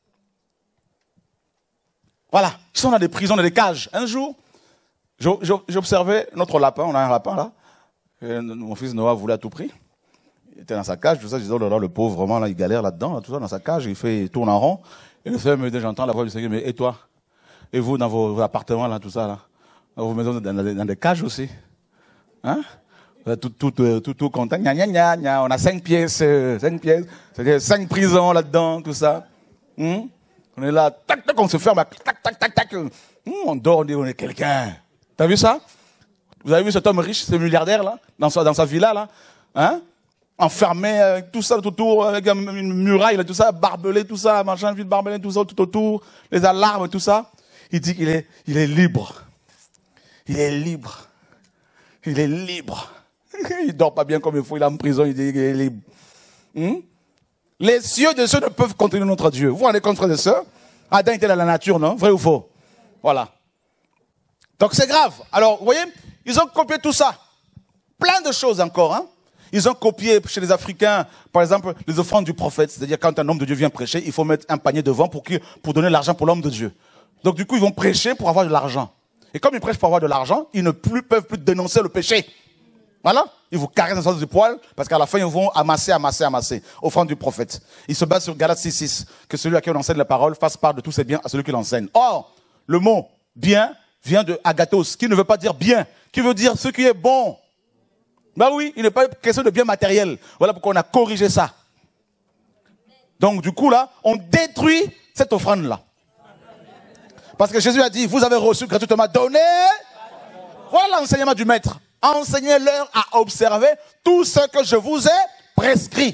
Voilà. Ils sont dans des prisons, dans des cages. Un jour, j'observais notre lapin. On a un lapin là. Et mon fils Noah voulait à tout prix. Il était dans sa cage. Tout ça, je disais, oh là là, le pauvre, vraiment, là, il galère là-dedans. Là, tout ça, dans sa cage. Il fait, il tourne en rond. Et le Seigneur me dit, j'entends la voix du Seigneur, mais et toi? Et vous, dans vos, vos appartements, là, tout ça, là? Dans vos maisons, dans, dans, dans des cages aussi? Hein? Tout, tout, tout, tout, tout content. Gna, gna, gna, gna. On a cinq pièces, euh, cinq pièces. C'est-à-dire cinq prisons là-dedans, tout ça. Hum? On est là, tac, tac, on se ferme, tac, tac, tac, tac. Hum, on dort, on dit, on est quelqu'un. T'as vu ça? Vous avez vu cet homme riche, ce milliardaire, là? Dans sa, dans sa villa, là? Hein? Enfermé avec tout ça tout autour, avec une muraille, tout ça, barbelé, tout ça, machin, vide barbelé, tout ça, tout autour, les alarmes, tout ça. Il dit qu'il est, il est libre. Il est libre. Il est libre. Il dort pas bien comme il faut, il est en prison, il dit qu'il est libre. Hum? Les cieux de ceux ne peuvent contenir notre Dieu. Vous vous rendez compte, frères et sœurs? Adam était dans la nature, non? Vrai ou faux? Voilà. Donc c'est grave. Alors, vous voyez, ils ont copié tout ça. Plein de choses encore, hein? Ils ont copié chez les Africains, par exemple, les offrandes du prophète. C'est-à-dire, quand un homme de Dieu vient prêcher, il faut mettre un panier devant pour, que, pour donner l'argent pour l'homme de Dieu. Donc, du coup, ils vont prêcher pour avoir de l'argent. Et comme ils prêchent pour avoir de l'argent, ils ne plus, peuvent plus dénoncer le péché. Voilà. Ils vous caressent dans le sens du poil, parce qu'à la fin, ils vont amasser, amasser, amasser. Offrande du prophète. Ils se basent sur Galates six six. Que celui à qui on enseigne la parole fasse part de tous ses biens à celui qui l'enseigne. Or, le mot bien vient de agathos, qui ne veut pas dire bien, qui veut dire ce qui est bon. Ben oui, il n'est pas question de bien matériel. Voilà pourquoi on a corrigé ça. Donc du coup là, on détruit cette offrande-là. Parce que Jésus a dit, vous avez reçu gratuitement, donné. Voilà l'enseignement du maître. Enseignez-leur à observer tout ce que je vous ai prescrit.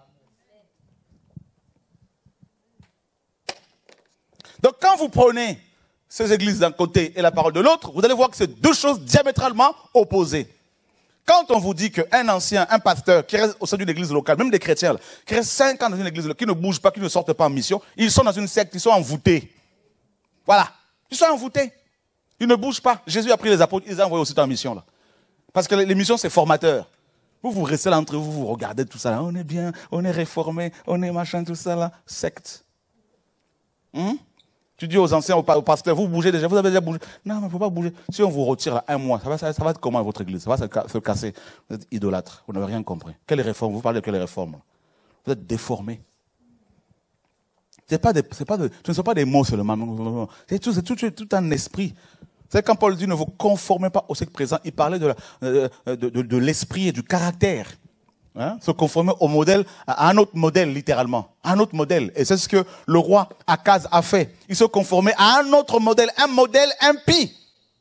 Donc quand vous prenez ces églises d'un côté et la parole de l'autre, vous allez voir que c'est deux choses diamétralement opposées. Quand on vous dit qu'un ancien, un pasteur qui reste au sein d'une église locale, même des chrétiens, qui reste cinq ans dans une église locale, qui ne bouge pas, qui ne sortent pas en mission, ils sont dans une secte, ils sont envoûtés. Voilà. Ils sont envoûtés. Ils ne bougent pas. Jésus a pris les apôtres, ils les a envoyés aussi en mission, là. Parce que les missions, c'est formateur. Vous, vous restez là entre vous, vous regardez tout ça là. On est bien, on est réformé, on est machin, tout ça là. Secte. Hum? Tu dis aux anciens, aux pasteurs, vous bougez déjà, vous avez déjà bougé. Non, mais il ne faut pas bouger. Si on vous retire là un mois, ça va, ça, ça va être comment votre église? Ça va se, se casser. Vous êtes idolâtre. Vous n'avez rien compris. Quelle réforme? Vous parlez de quelle réforme? Vous êtes déformé. C'est pas des, c'est pas de, ce ne sont pas des mots seulement. C'est tout, c'est tout, tout un esprit. C'est quand Paul dit ne vous conformez pas au siècle présent, il parlait de, la, de, de, de, de l'esprit et du caractère. Hein? Se conformer au modèle, à un autre modèle littéralement. Un autre modèle. Et c'est ce que le roi Akaz a fait. Il se conformait à un autre modèle, un modèle impie.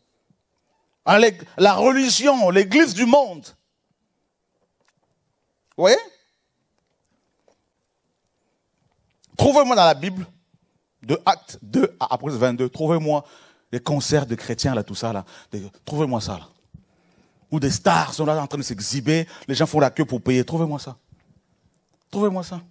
La religion, l'église du monde. Vous voyez? Trouvez-moi dans la Bible, de Actes deux à Apocalypse vingt-deux, trouvez-moi des concerts de chrétiens, là, tout ça, là. Trouvez-moi ça, là. Où des stars sont là en train de s'exhiber, les gens font la queue pour payer. Trouvez-moi ça. Trouvez-moi ça.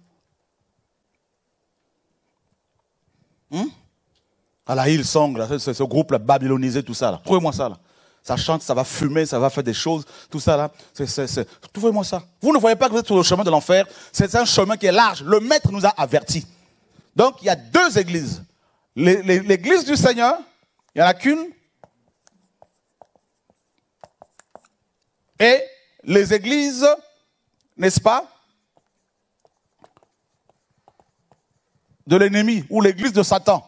Hum? À la Hillsong, là, ce, ce groupe là, babylonisé, tout ça, là. Trouvez-moi ça, là. Ça chante, ça va fumer, ça va faire des choses, tout ça, là. C'est, c'est, c'est... Trouvez-moi ça. Vous ne voyez pas que vous êtes sur le chemin de l'enfer. C'est un chemin qui est large. Le maître nous a avertis. Donc, il y a deux églises. L'église du Seigneur, il n'y en a qu'une. Et les églises, n'est-ce pas, de l'ennemi, ou l'église de Satan.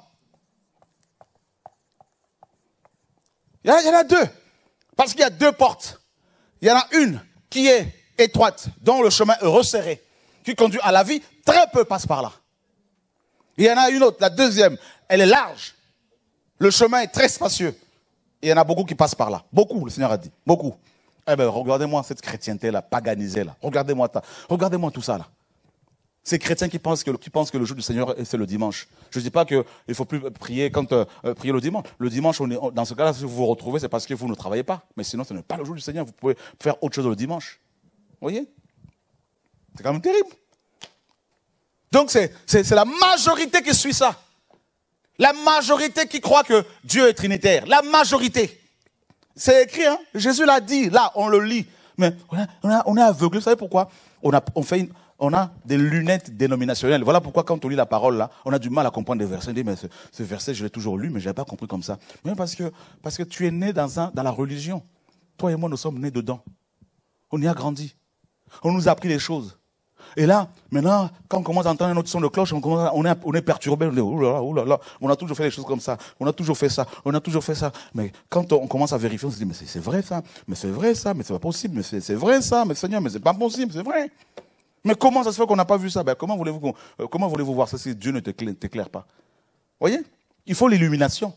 Il y, a, il y en a deux. Parce qu'il y a deux portes. Il y en a une qui est étroite, dont le chemin est resserré, qui conduit à la vie. Très peu passent par là. Il y en a une autre, la deuxième, elle est large. Le chemin est très spacieux. Et il y en a beaucoup qui passent par là. Beaucoup, le Seigneur a dit. Beaucoup. Eh bien, regardez-moi cette chrétienté-là, paganisée là. Regardez-moi ça. Regardez-moi tout ça là. Ces chrétiens qui pensent que, qui pensent que le jour du Seigneur, c'est le dimanche. Je ne dis pas qu'il ne faut plus prier quand euh, prier le dimanche. Le dimanche, on est, on, dans ce cas-là, si vous vous retrouvez, c'est parce que vous ne travaillez pas. Mais sinon, ce n'est pas le jour du Seigneur. Vous pouvez faire autre chose le dimanche. Vous voyez? C'est quand même terrible. Donc, c'est, c'est, c'est la majorité qui suit ça. La majorité qui croit que Dieu est trinitaire. La majorité. C'est écrit, hein? Jésus l'a dit. Là, on le lit. Mais on, a, on, a, on est aveugle. Vous savez pourquoi? On a, on, fait une, on a des lunettes dénominationnelles. Voilà pourquoi, quand on lit la parole, là, on a du mal à comprendre des versets. On dit, mais ce, ce verset, je l'ai toujours lu, mais je n'avais pas compris comme ça. Mais parce que, parce que tu es né dans, un, dans la religion. Toi et moi, nous sommes nés dedans. On y a grandi. On nous a appris les choses. Et là, maintenant, quand on commence à entendre un autre son de cloche, on, commence à, on, est, on est perturbé, on dit, oh là là, oh là là, on a toujours fait les choses comme ça, on a toujours fait ça, on a toujours fait ça. Mais quand on commence à vérifier, on se dit, mais c'est, c'est vrai ça, mais c'est vrai ça, mais c'est pas possible, mais c'est, c'est vrai ça, mais Seigneur, mais c'est pas possible, c'est vrai. Mais comment ça se fait qu'on n'a pas vu ça? Ben, comment voulez-vous qu'on, euh, comment voulez-vous voir ça si Dieu ne t'éclaire, t'éclaire pas? Vous voyez? Il faut l'illumination.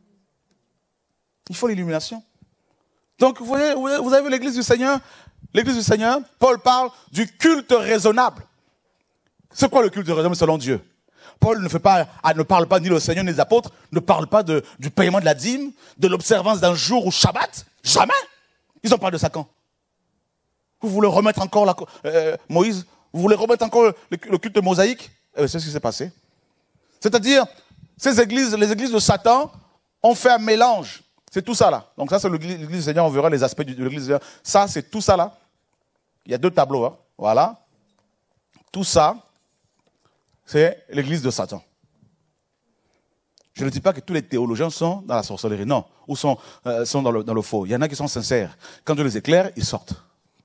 Il faut l'illumination. Donc, vous voyez, vous avez vu l'église du Seigneur? L'église du Seigneur, Paul parle du culte raisonnable. C'est quoi le culte raisonnable selon Dieu? Paul ne, fait pas, ne parle pas, ni le Seigneur, ni les apôtres, ne parle pas de, du paiement de la dîme, de l'observance d'un jour ou Shabbat. Jamais. Ils ont parlé de ça quand? Vous voulez remettre encore la, euh, Moïse? Vous voulez remettre encore le, le culte mosaïque? Eh, c'est ce qui s'est passé. C'est-à-dire, ces églises, les églises de Satan ont fait un mélange. C'est tout ça là. Donc ça, c'est l'église du Seigneur. On verra les aspects de l'église du Seigneur. Ça, c'est tout ça là. Il y a deux tableaux. Hein. Voilà. Tout ça, c'est l'église de Satan. Je ne dis pas que tous les théologiens sont dans la sorcellerie. Non. Ou sont, euh, sont dans, le, dans le faux. Il y en a qui sont sincères. Quand Dieu les éclaire, ils sortent.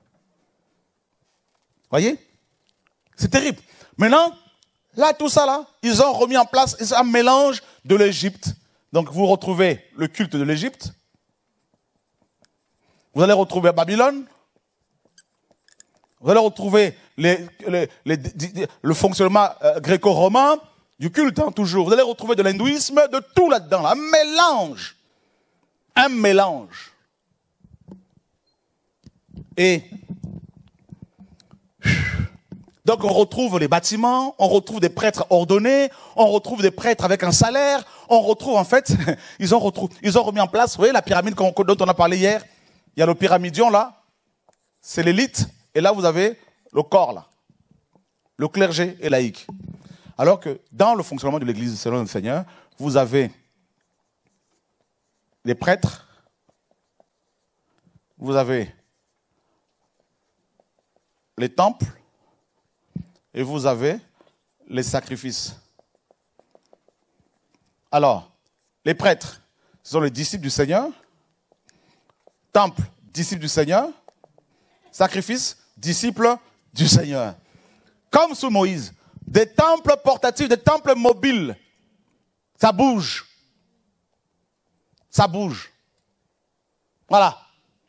Voyez? C'est terrible. Maintenant, là, tout ça là, ils ont remis en place un mélange de l'Égypte. Donc, vous retrouvez le culte de l'Égypte. Vous allez retrouver Babylone. Vous allez retrouver les, les, les, les, le fonctionnement euh, gréco-romain du culte, hein, toujours. Vous allez retrouver de l'hindouisme, de tout là-dedans. Là. Un mélange. Un mélange. Et donc, on retrouve les bâtiments, on retrouve des prêtres ordonnés, on retrouve des prêtres avec un salaire, on retrouve, en fait, ils ont, retrouvé, ils ont remis en place, vous voyez la pyramide dont on a parlé hier, il y a le pyramidion là, c'est l'élite, et là vous avez le corps là, le clergé et laïque. Alors que dans le fonctionnement de l'église selon le Seigneur, vous avez les prêtres, vous avez les temples et vous avez les sacrifices. Alors, les prêtres, ce sont les disciples du Seigneur. Temple, disciples du Seigneur. Sacrifice, disciples du Seigneur. Comme sous Moïse, des temples portatifs, des temples mobiles. Ça bouge. Ça bouge. Voilà.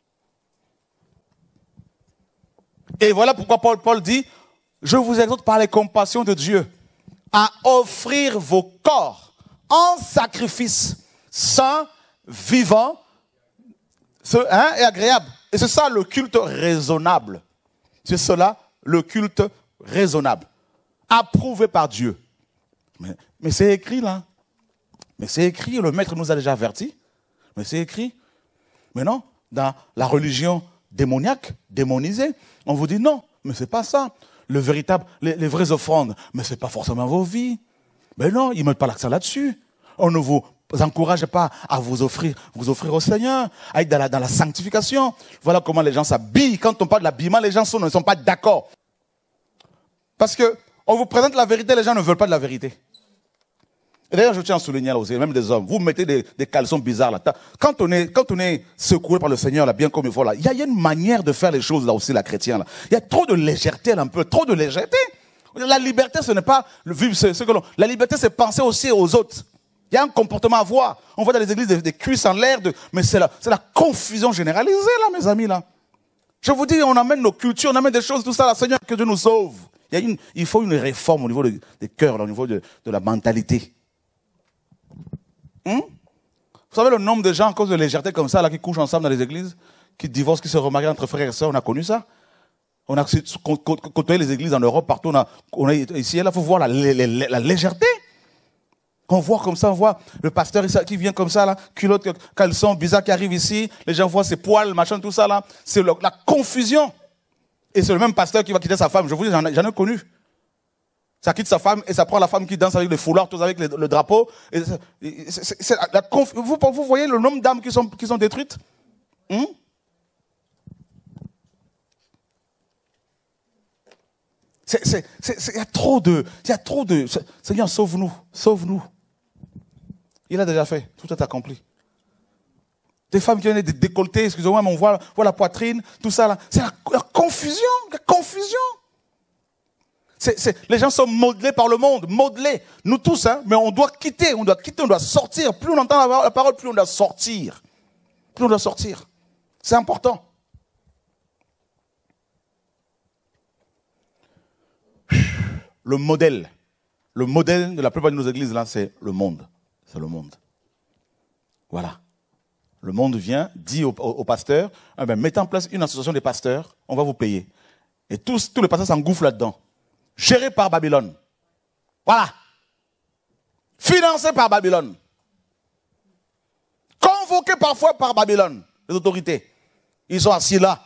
Et voilà pourquoi Paul, Paul dit, je vous exhorte par les compassions de Dieu à offrir vos corps en sacrifice saint, vivant, hein, et agréable. Et c'est ça le culte raisonnable. C'est cela le culte raisonnable. Approuvé par Dieu. Mais, mais c'est écrit là. Mais c'est écrit, le maître nous a déjà avertis. Mais c'est écrit. Mais non, dans la religion démoniaque, démonisée, on vous dit non, mais c'est pas ça. Le véritable, les, les vraies offrandes, mais c'est pas forcément vos vies. Mais non, ils ne mettent pas l'accent là-dessus. On ne vous encourage pas à vous offrir, vous offrir au Seigneur, à être dans la, dans la sanctification. Voilà comment les gens s'habillent. Quand on parle de l'habillement, les gens sont, ne sont pas d'accord. Parce que on vous présente la vérité, les gens ne veulent pas de la vérité. Et d'ailleurs, je tiens à souligner là aussi, même des hommes, vous mettez des, des caleçons bizarres là. Quand on est, quand on est secoué par le Seigneur là, bien comme il faut là, il y a, il y a une manière de faire les choses là aussi, la chrétienne là. Il y a trop de légèreté là, un peu, trop de légèreté. La liberté, ce n'est pas vivre ce, ce que l'on. La liberté, c'est penser aussi aux autres. Il y a un comportement à voir. On voit dans les églises des, des cuisses en l'air, de, mais c'est la, c'est la confusion généralisée là, mes amis là. Je vous dis, on amène nos cultures, on amène des choses, tout ça, là, Seigneur, que Dieu nous sauve. Il y a une, il faut une réforme au niveau de, des cœurs, là, au niveau de, de la mentalité. Hum? Vous savez le nombre de gens à cause de légèreté comme ça là, qui couchent ensemble dans les églises, qui divorcent, qui se remarient entre frères et sœurs, on a connu ça. On a côtoyé les églises en Europe, partout, on a, on a ici et là, il faut voir la, la, la, la légèreté. On voit comme ça, on voit le pasteur qui vient comme ça, là, culotte, caleçon, bizarre qui arrive ici, les gens voient ses poils, machin, tout ça là, c'est la, la confusion. Et c'est le même pasteur qui va quitter sa femme, je vous dis, j'en ai, j'en ai connu. Ça quitte sa femme et ça prend la femme qui danse avec les foulards, tous avec les, le drapeau. Et c'est, c'est, c'est la conf... vous, vous voyez le nombre d'âmes qui sont, qui sont détruites? Hum? C'est, c'est, c'est, c'est, il y a trop de... Il y a trop de... Seigneur, sauve-nous, sauve-nous. Il a déjà fait, tout est accompli. Des femmes qui viennent des décolletées, excusez-moi, mais on voit, voit la poitrine, tout ça là. C'est la, la confusion, la confusion. C'est, c'est, les gens sont modelés par le monde, modelés. Nous tous, hein, mais on doit quitter, on doit quitter, on doit sortir. Plus on entend la, la parole, plus on doit sortir. Plus on doit sortir. C'est important. Le modèle, le modèle de la plupart de nos églises là, c'est le monde. C'est le monde. Voilà. Le monde vient, dit au, au, au pasteur, eh ben, mettez en place une association des pasteurs, on va vous payer. Et tous, tous les pasteurs s'engouffrent là-dedans. Géré par Babylone. Voilà. Financé par Babylone. Convoqué parfois par Babylone, les autorités. Ils sont assis là.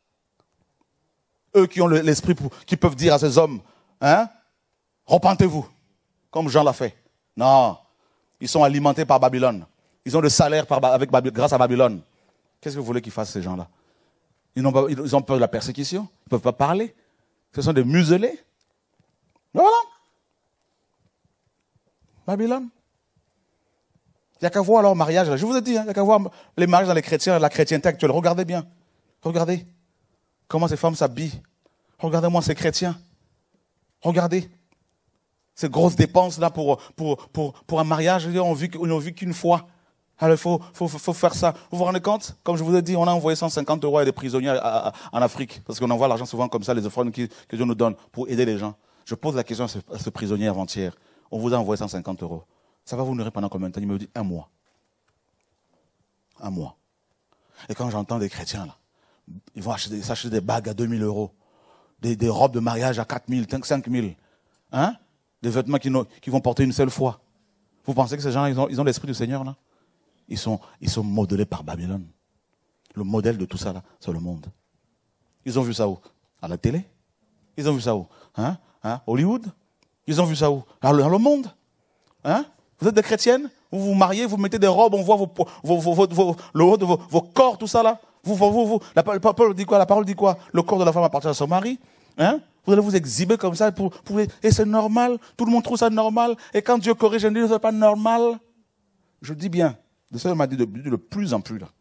Eux qui ont l'esprit, pour, qui peuvent dire à ces hommes, hein, repentez-vous, comme Jean l'a fait. Non, ils sont alimentés par Babylone. Ils ont le salaire par, avec, grâce à Babylone. Qu'est-ce que vous voulez qu'ils fassent ces gens-là? Ils, n'ont pas, ils ont peur de la persécution. Ils ne peuvent pas parler. Ce sont des muselés. Voilà. Babylone. Il n'y a qu'à voir leur mariage. Je vous ai dit, hein, il n'y a qu'à voir les mariages dans les chrétiens, la chrétienté actuelle. Regardez bien. Regardez comment ces femmes s'habillent. Regardez-moi ces chrétiens. Regardez. Ces grosses dépenses là pour, pour, pour, pour un mariage, ils n'ont vu, vu qu'une fois. Alors il faut, faut, faut faire ça. Vous vous rendez compte? Comme je vous ai dit, on a envoyé cent cinquante euros à des prisonniers à, à, en Afrique. Parce qu'on envoie l'argent souvent comme ça, les offrandes que Dieu nous donne pour aider les gens. Je pose la question à ce, à ce prisonnier avant-hier. On vous a envoyé cent cinquante euros. Ça va vous nourrir pendant combien de temps? Il me dit un mois. Un mois. Et quand j'entends des chrétiens là, ils vont acheter, s'acheter des bagues à deux mille euros. Des, des robes de mariage à quatre mille, cinq mille. Hein? Des vêtements qui, qui vont porter une seule fois. Vous pensez que ces gens-là, ils ont, ils ont l'esprit du Seigneur là? Ils sont, ils sont modelés par Babylone. Le modèle de tout ça là, c'est le monde. Ils ont vu ça où? À la télé. Ils ont vu ça où? Hein? Hein? Hollywood. Ils ont vu ça où? Dans le, dans le monde. Hein? Vous êtes des chrétiennes, vous vous mariez, vous mettez des robes, on voit vos, vos, vos, vos, le haut de vos, vos corps, tout ça là. Vous, vous, vous, la, la parole dit quoi? La parole dit quoi? Le corps de la femme appartient à son mari. Hein? Vous allez vous exhiber comme ça, pour, pour, et c'est normal, tout le monde trouve ça normal, et quand Dieu corrige, on dit, c'est pas normal. Je dis bien, de ça, il m'a dit de, de plus en plus, là.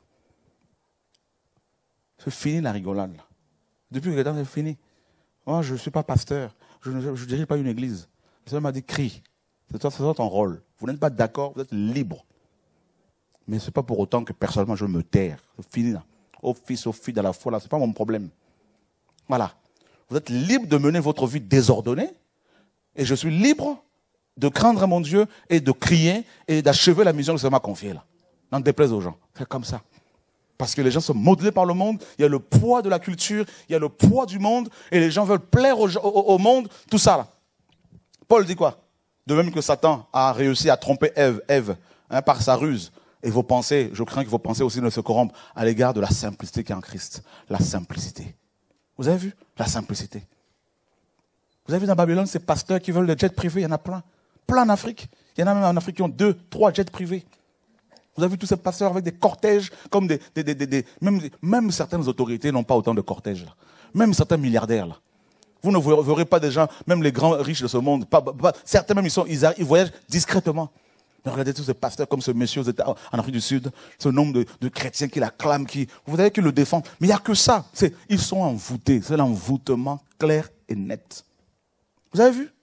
C'est fini la rigolade, là. Depuis que temps, c'est fini. Moi, je ne suis pas pasteur, je ne je dirige pas une église. Le Seigneur m'a dit, crie. C'est ça, c'est ça ton rôle. Vous n'êtes pas d'accord, vous êtes libre. Mais ce n'est pas pour autant que personnellement je me taire. C'est fini là. Au fils, aux filles, dans la foi, là, ce n'est pas mon problème. Voilà. Vous êtes libre de mener votre vie désordonnée. Et je suis libre de craindre mon Dieu et de crier et d'achever la mission que le Seigneur m'a confiée là. N'en déplaise aux gens. C'est comme ça. Parce que les gens sont modelés par le monde. Il y a le poids de la culture. Il y a le poids du monde. Et les gens veulent plaire au, au, au monde. Tout ça là. Paul dit quoi? De même que Satan a réussi à tromper Ève, Ève hein, par sa ruse. Et vos pensées, je crains que vos pensées aussi ne se corrompent à l'égard de la simplicité qui est en Christ. La simplicité. Vous avez vu? La simplicité. Vous avez vu dans Babylone ces pasteurs qui veulent des jets privés, il y en a plein. Plein en Afrique. Il y en a même en Afrique qui ont deux, trois jets privés. Vous avez vu tous ces pasteurs avec des cortèges, comme des... des, des, des, des même, même certaines autorités n'ont pas autant de cortèges. Là. Même certains milliardaires. Là. Vous ne verrez pas des gens, même les grands riches de ce monde, pas, pas, certains même ils, sont, ils, ils voyagent discrètement. Mais regardez tous ces pasteurs comme ce monsieur aux États, en Afrique du Sud, ce nombre de, de chrétiens qui l'acclament, qui, vous voyez qu'ils le défendent. Mais il n'y a que ça. C'est, ils sont envoûtés. C'est l'envoûtement clair et net. Vous avez vu?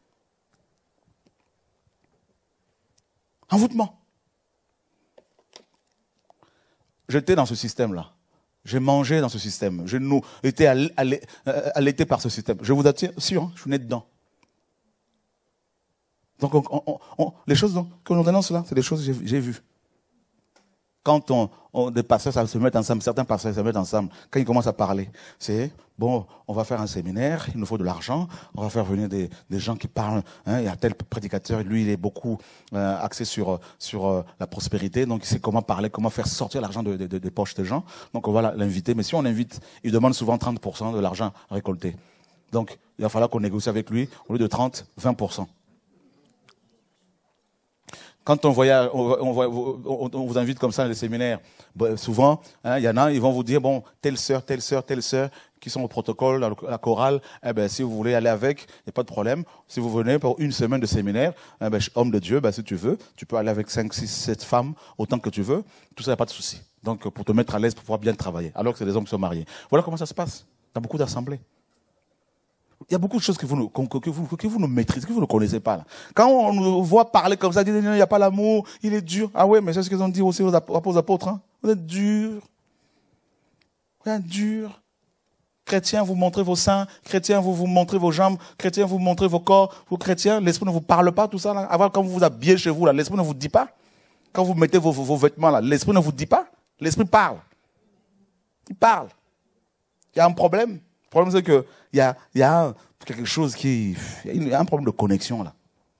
Envoûtement. J'étais dans ce système-là. J'ai mangé dans ce système. J'ai été allaité par ce système. Je vous assure, hein, je suis né dedans. Donc, on, on, on, les choses que l'on dénonce là, c'est des choses que j'ai, j'ai vues. Quand on, on, des pasteurs ça se mettent ensemble, certains pasteurs se mettent ensemble, quand ils commencent à parler, c'est, bon, on va faire un séminaire, il nous faut de l'argent, on va faire venir des, des gens qui parlent, hein, il y a tel prédicateur, lui, il est beaucoup euh, axé sur, sur euh, la prospérité, donc il sait comment parler, comment faire sortir l'argent de, de, de, des poches des gens, donc on va l'inviter, mais si on l'invite, il demande souvent trente pour cent de l'argent récolté. Donc, il va falloir qu'on négocie avec lui, au lieu de trente, vingt pour cent. Quand on, voyage, on, on, on, on vous invite comme ça dans les séminaires, bah, souvent, hein, il y en a, ils vont vous dire, bon, telle sœur, telle sœur, telle sœur, qui sont au protocole, dans la chorale, eh ben, si vous voulez aller avec, il n'y a pas de problème. Si vous venez pour une semaine de séminaire, eh ben, homme de Dieu, ben, si tu veux, tu peux aller avec cinq, six, sept femmes, autant que tu veux. Tout ça, il n'y a pas de souci. Donc, pour te mettre à l'aise, pour pouvoir bien travailler. Alors que c'est des hommes qui sont mariés. Voilà comment ça se passe dans beaucoup d'assemblées. Il y a beaucoup de choses que vous, que, que vous, que vous ne maîtrisez, que vous ne connaissez pas. Là. Quand on nous voit parler comme ça, dire il n'y a pas l'amour, il est dur. Ah ouais, mais c'est ce qu'ils ont dit aussi aux apôtres. Hein. Vous êtes durs. Vous êtes durs. Chrétiens, vous montrez vos seins. Chrétiens, vous vous montrez vos jambes. Chrétiens, vous montrez vos corps. Vous chrétiens, l'esprit ne vous parle pas, tout ça. Là. Avant, quand vous vous habillez chez vous, là, l'esprit ne vous dit pas. Quand vous mettez vos, vos, vos vêtements, là, l'esprit ne vous dit pas. L'esprit parle. Il parle. Il y a un problème. Le problème, c'est qu'il y a, y a quelque chose qui... Il y a un problème de connexion, là.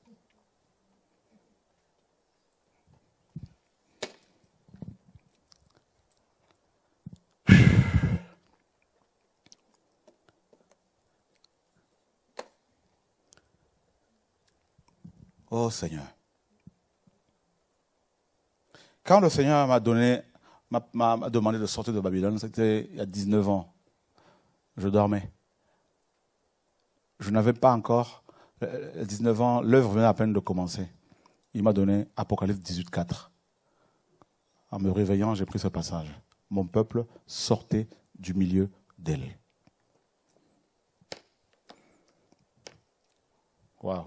Oh Seigneur. Quand le Seigneur m'a donné, m'a, m'a demandé de sortir de Babylone, c'était il y a dix-neuf ans. Je dormais. Je n'avais pas encore, dix-neuf ans, l'œuvre venait à peine de commencer. Il m'a donné Apocalypse dix-huit, quatre. En me réveillant, j'ai pris ce passage. Mon peuple sortait du milieu d'elle. Waouh.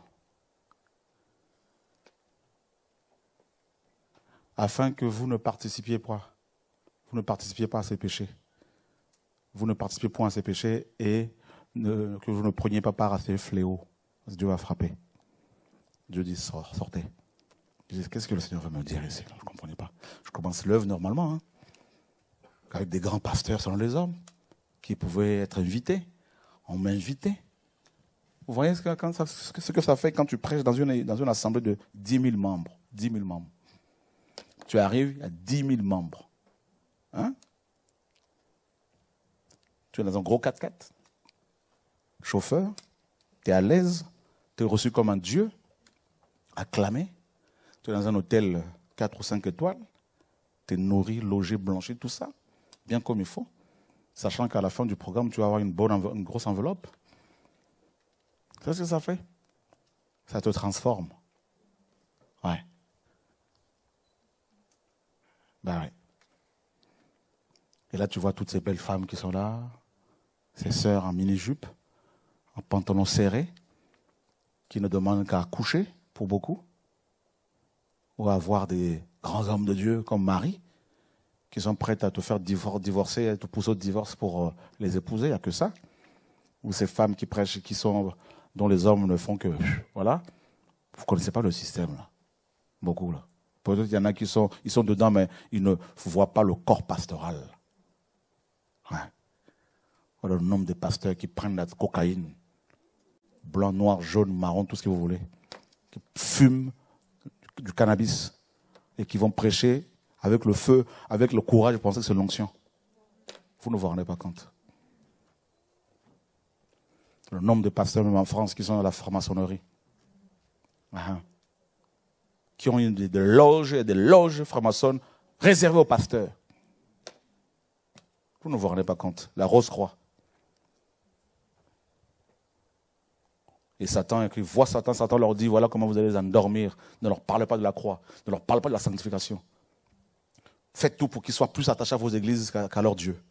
Afin que vous ne participiez pas, vous ne participiez pas à ces péchés. Vous ne participez point à ces péchés et ne, que vous ne preniez pas part à ces fléaux. Dieu va frapper. Dieu dit, sort, sortez. Je dis, qu'est-ce que le Seigneur veut me dire ici? Je ne comprenais pas. Je commence l'œuvre normalement, hein, avec des grands pasteurs selon les hommes, qui pouvaient être invités. On m'invitait. Vous voyez ce que, quand ça, ce que ça fait quand tu prêches dans une, dans une assemblée de dix mille membres. dix mille membres. Tu arrives, il y a dix mille membres. Hein? Tu es dans un gros quatre-quatre. Chauffeur, tu es à l'aise, tu es reçu comme un dieu, acclamé. Tu es dans un hôtel quatre ou cinq étoiles, tu es nourri, logé, blanchi, tout ça, bien comme il faut. Sachant qu'à la fin du programme, tu vas avoir une, bonne, une grosse enveloppe. C'est ce que ça fait. Ça te transforme. Ouais. Ben ouais. Et là, tu vois toutes ces belles femmes qui sont là, ces sœurs en mini-jupe, en pantalon serré, qui ne demandent qu'à coucher, pour beaucoup, ou à avoir des grands hommes de Dieu comme Marie, qui sont prêtes à te faire divorcer, à te pousser au divorce pour les épouser, il n'y a que ça. Ou ces femmes qui prêchent, qui sont, dont les hommes ne font que... Voilà. Vous ne connaissez pas le système, là. Beaucoup, là. Peut-être qu'il y en a qui sont, ils sont dedans, mais ils ne voient pas le corps pastoral. Ouais. Voilà le nombre de pasteurs qui prennent la cocaïne, blanc, noir, jaune, marron, tout ce que vous voulez, qui fument du cannabis et qui vont prêcher avec le feu, avec le courage, vous pensez que c'est l'onction. Vous ne vous rendez pas compte. Le nombre de pasteurs, même en France, qui sont dans la franc-maçonnerie. Uh-huh. Qui ont des, des loges et des loges franc-maçonnes réservées aux pasteurs. Vous ne vous rendez pas compte. La Rose-Croix. Et Satan, il voit Satan, Satan leur dit, voilà comment vous allez les endormir. Ne leur parlez pas de la croix. Ne leur parlez pas de la sanctification. Faites tout pour qu'ils soient plus attachés à vos églises qu'à, qu'à leur Dieu.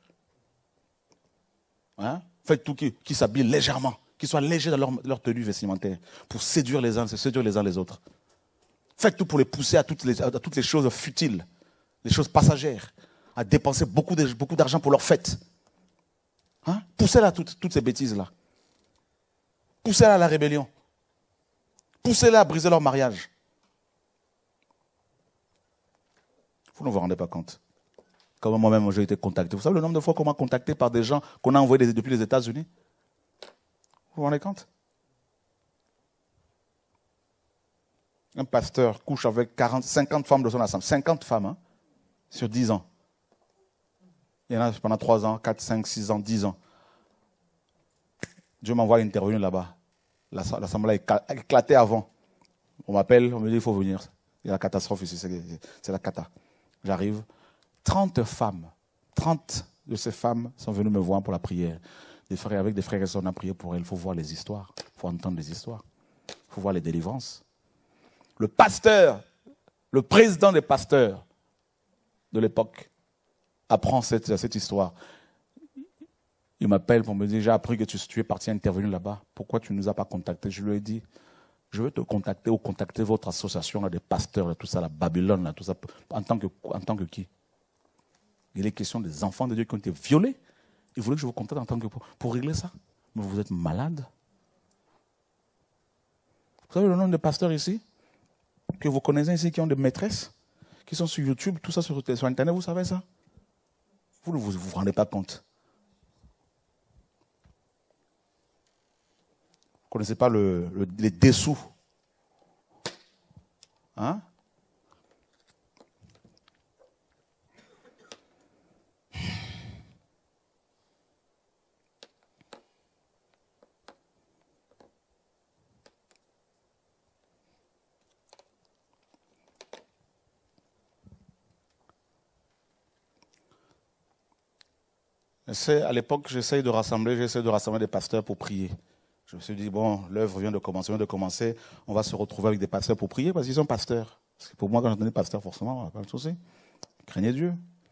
Hein? Faites tout qu'ils, qu'ils s'habillent légèrement, qu'ils soient légers dans leur, leur tenue vestimentaire, pour séduire les uns, se séduire les uns les autres. Faites tout pour les pousser à toutes les, à toutes les choses futiles, les choses passagères, à dépenser beaucoup, de, beaucoup d'argent pour leurs fêtes. Hein? Poussez-les à toutes, toutes ces bêtises-là. Poussez-les à la rébellion. Poussez-les à briser leur mariage. Vous ne vous rendez pas compte. Comme moi-même, j'ai été contacté. Vous savez le nombre de fois qu'on m'a contacté par des gens qu'on a envoyés depuis les États-Unis? Vous vous rendez compte? Un pasteur couche avec quarante, cinquante femmes de son assemblée. cinquante femmes, hein, sur dix ans. Il y en a pendant trois ans, quatre, cinq, six ans, dix ans. Dieu m'envoie intervenir là-bas. L'assemblée a éclaté avant. On m'appelle, on me dit il faut venir. Il y a la catastrophe ici, c'est la cata. J'arrive. trente femmes, trente de ces femmes sont venues me voir pour la prière. Des frères, avec des frères et sœurs, on a prié pour elles. Il faut voir les histoires. Il faut entendre les histoires. Il faut voir les délivrances. Le pasteur, le président des pasteurs de l'époque, apprend cette, cette histoire. Il m'appelle pour me dire, j'ai appris que tu, tu es parti intervenir là-bas. Pourquoi tu ne nous as pas contactés? Je lui ai dit, je vais te contacter ou contacter votre association là, des pasteurs, là, tout ça, la Babylone, là, tout ça, en tant que, en tant que qui? Il est question des enfants de Dieu qui ont été violés. Il voulait que je vous contacte en tant que pour, pour régler ça. Mais vous êtes malade. Vous savez le nombre de pasteurs ici que vous connaissez ici qui ont des maîtresses, qui sont sur YouTube, tout ça sur, sur Internet, vous savez ça? Vous ne vous, vous, vous rendez pas compte. Vous ne connaissez pas le, le, les dessous. Hein? À l'époque, j'essaye de rassembler, j'essaie de rassembler des pasteurs pour prier. Je me suis dit, bon, l'œuvre vient de commencer, vient de commencer, on va se retrouver avec des pasteurs pour prier parce qu'ils sont pasteurs. Parce que pour moi, quand j'entendais pasteur, forcément, on n'a pas le souci. Craignez Dieu.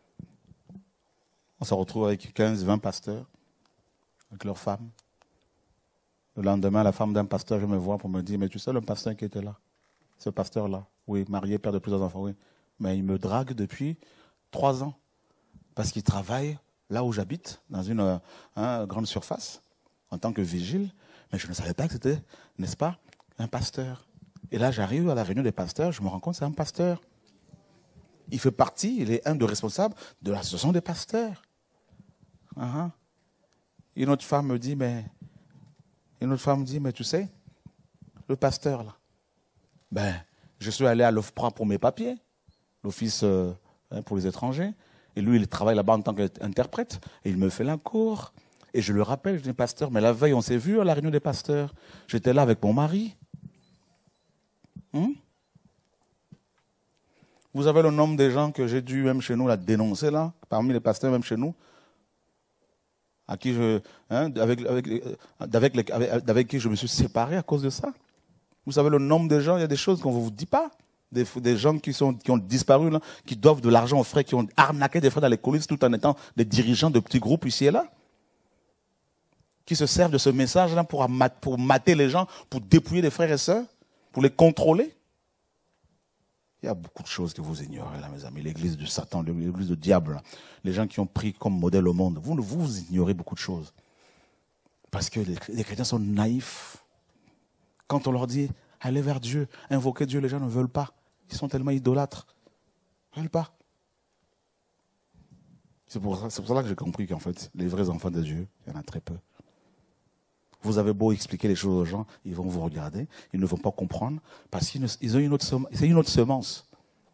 On se retrouve avec quinze, vingt pasteurs, avec leurs femmes. Le lendemain, la femme d'un pasteur, je me vois pour me dire, mais tu sais le pasteur qui était là? Ce pasteur-là, oui, marié, père de plusieurs enfants, oui. Mais il me drague depuis trois ans. Parce qu'il travaille là où j'habite, dans une hein, grande surface, en tant que vigile. Mais je ne savais pas que c'était, n'est-ce pas, un pasteur. Et là, j'arrive à la réunion des pasteurs, je me rends compte que c'est un pasteur. Il fait partie, il est un des responsables de l'association des pasteurs. Uh-huh. Une autre femme me dit, mais, une autre femme me dit, mais tu sais, le pasteur là, ben, je suis allé à l'OFPRA pour mes papiers, l'office euh, hein, pour les étrangers, et lui, il travaille là-bas en tant qu'interprète, et il me fait la cour. Et je le rappelle, je dis, pasteur, mais la veille, on s'est vu à la réunion des pasteurs. J'étais là avec mon mari. Hum? Vous avez le nombre des gens que j'ai dû, même chez nous, la dénoncer, là, parmi les pasteurs, même chez nous. à qui je, hein, avec, avec, avec, avec, avec qui je me suis séparé à cause de ça. Vous savez le nombre de gens, il y a des choses qu'on ne vous dit pas. Des, des gens qui, sont, qui ont disparu, là, qui doivent de l'argent aux frères, qui ont arnaqué des frères dans les coulisses tout en étant des dirigeants de petits groupes ici et là. Qui se servent de ce message-là pour, pour mater les gens, pour dépouiller les frères et sœurs, pour les contrôler. Il y a beaucoup de choses que vous ignorez là, mes amis. L'église du Satan, l'église du diable, là. Les gens qui ont pris comme modèle au monde. Vous, vous, vous ignorez beaucoup de choses. Parce que les, les chrétiens sont naïfs. Quand on leur dit, allez vers Dieu, invoquez Dieu, les gens ne veulent pas. Ils sont tellement idolâtres. Ils ne veulent pas. C'est pour ça, c'est pour ça que j'ai compris qu'en fait, les vrais enfants de Dieu, il y en a très peu. Vous avez beau expliquer les choses aux gens, ils vont vous regarder, ils ne vont pas comprendre, parce qu'ils ont une autre semence. C'est une autre semence.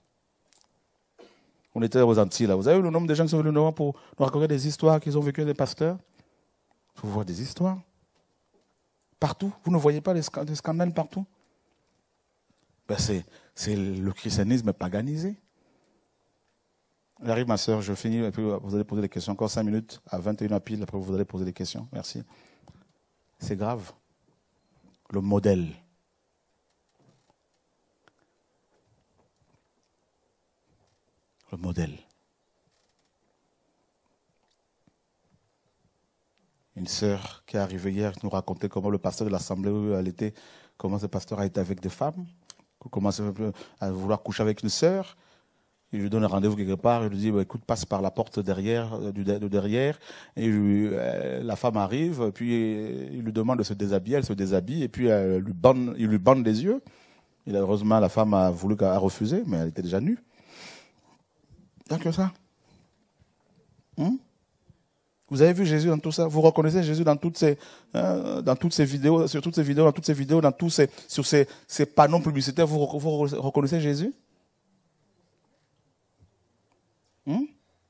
On était aux Antilles, là. Vous avez vu le nombre de gens qui sont venus nous voir pour nous raconter des histoires qu'ils ont vécues des pasteurs? Vous voyez des histoires. Partout. Vous ne voyez pas des scandales partout? Ben c'est, c'est le christianisme paganisé. J'arrive, ma soeur, je finis, et puis vous allez poser des questions. Encore cinq minutes, à vingt et une heures pile, après vous allez poser des questions. Merci. C'est grave. Le modèle. Le modèle. Une sœur qui est arrivée hier nous racontait comment le pasteur de l'assemblée où elle était, comment ce pasteur a été avec des femmes, commence à vouloir coucher avec une sœur. Il lui donne un rendez-vous quelque part, il lui dit bah, écoute, passe par la porte derrière, euh, du, de derrière. Et lui, euh, la femme arrive, puis euh, il lui demande de se déshabiller, elle se déshabille, et puis euh, lui bande, il lui bande les yeux. Et heureusement, la femme a voulu a refusé, mais elle était déjà nue. Tant que ça. Hum? Vous avez vu Jésus dans tout ça? Vous reconnaissez Jésus dans toutes ces, hein, dans toutes ces vidéos, sur toutes ces vidéos, dans toutes ces vidéos, dans tous ces, sur ces, ces panneaux publicitaires, vous, vous reconnaissez Jésus? Hmm?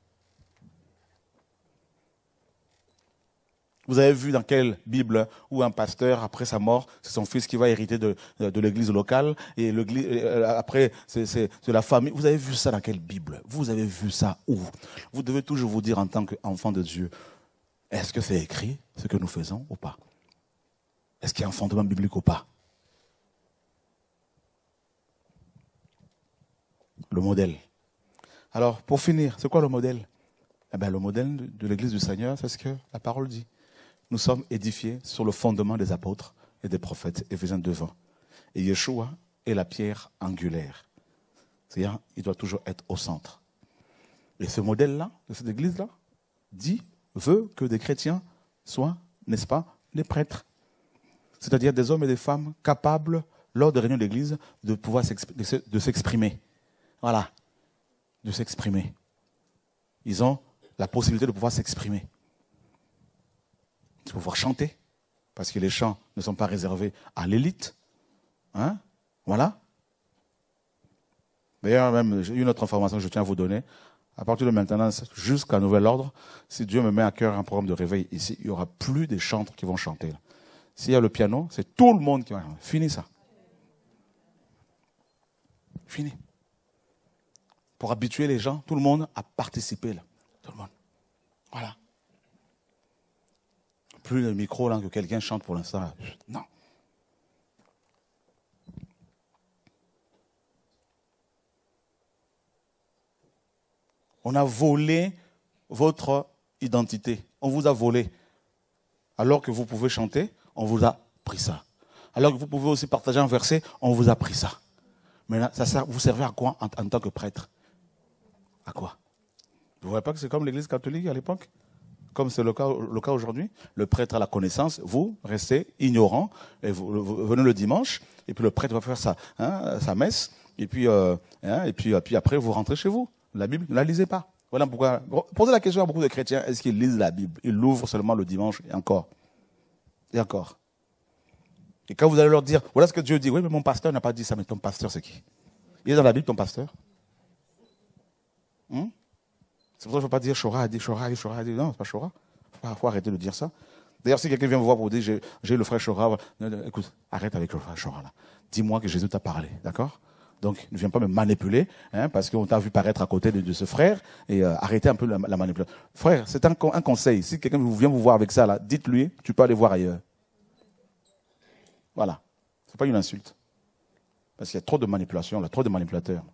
Vous avez vu dans quelle Bible où un pasteur, après sa mort, c'est son fils qui va hériter de, de l'église locale, et l'église, après, c'est, c'est, c'est la famille. Vous avez vu ça dans quelle Bible? Vous avez vu ça où? Vous devez toujours vous dire en tant qu'enfant de Dieu, est-ce que c'est écrit ce que nous faisons ou pas? Est-ce qu'il y a un fondement biblique ou pas? Le modèle. Alors, pour finir, c'est quoi le modèle? Eh bien, le modèle de l'église du Seigneur, c'est ce que la parole dit. Nous sommes édifiés sur le fondement des apôtres et des prophètes, Éphésiens deux vingt. Et Yeshua est la pierre angulaire. C'est-à-dire, il doit toujours être au centre. Et ce modèle-là, de cette église-là, dit, veut que des chrétiens soient, n'est-ce pas, des prêtres. C'est-à-dire des hommes et des femmes capables, lors des réunions d'église, de pouvoir s'exprimer, de s'exprimer. Voilà. De s'exprimer. Ils ont la possibilité de pouvoir s'exprimer. De pouvoir chanter. Parce que les chants ne sont pas réservés à l'élite. Hein? Voilà. D'ailleurs, même, j'ai une autre information que je tiens à vous donner. À partir de maintenant, jusqu'à nouvel ordre, si Dieu me met à cœur un programme de réveil ici, il n'y aura plus des chantres qui vont chanter. S'il y a le piano, c'est tout le monde qui va chanter. Fini ça. Fini. Pour habituer les gens, tout le monde, à participer. Là. Tout le monde. Voilà. Plus le micro là, que quelqu'un chante pour l'instant. Là. Non. On a volé votre identité. On vous a volé. Alors que vous pouvez chanter, on vous a pris ça. Alors que vous pouvez aussi partager un verset, on vous a pris ça. Mais là, ça sert, vous servez à quoi en, en tant que prêtre? À quoi? Vous ne voyez pas que c'est comme l'église catholique à l'époque? Comme c'est le cas, le cas aujourd'hui, le prêtre a la connaissance, vous restez ignorant, et vous, vous venez le dimanche, et puis le prêtre va faire sa, hein, sa messe, et puis, euh, hein, et puis, puis après vous rentrez chez vous. La Bible, ne la lisez pas. Voilà pourquoi. Posez la question à beaucoup de chrétiens, est-ce qu'ils lisent la Bible? Ils l'ouvrent seulement le dimanche, et encore. Et encore. Et quand vous allez leur dire, voilà ce que Dieu dit, oui, mais mon pasteur n'a pas dit ça, mais ton pasteur c'est qui? Il est dans la Bible, ton pasteur? Hmm? C'est pour ça qu'il ne faut pas dire Chora a dit, Chora a dit, Chora a dit. Non, c'est pas Chora. Il faut, faut arrêter de dire ça. D'ailleurs, si quelqu'un vient me voir pour dire, j'ai, j'ai le frère Chora, écoute, arrête avec le frère Chora là. Dis-moi que Jésus t'a parlé, d'accord? Donc, ne viens pas me manipuler, hein, parce qu'on t'a vu paraître à côté de, de ce frère, et euh, arrêtez un peu la, la manipulation. Frère, c'est un, un conseil. Si quelqu'un vient vous voir avec ça, là, dites-lui, tu peux aller voir ailleurs. Voilà. C'est pas une insulte. Parce qu'il y a trop de manipulation, là, trop de manipulateurs.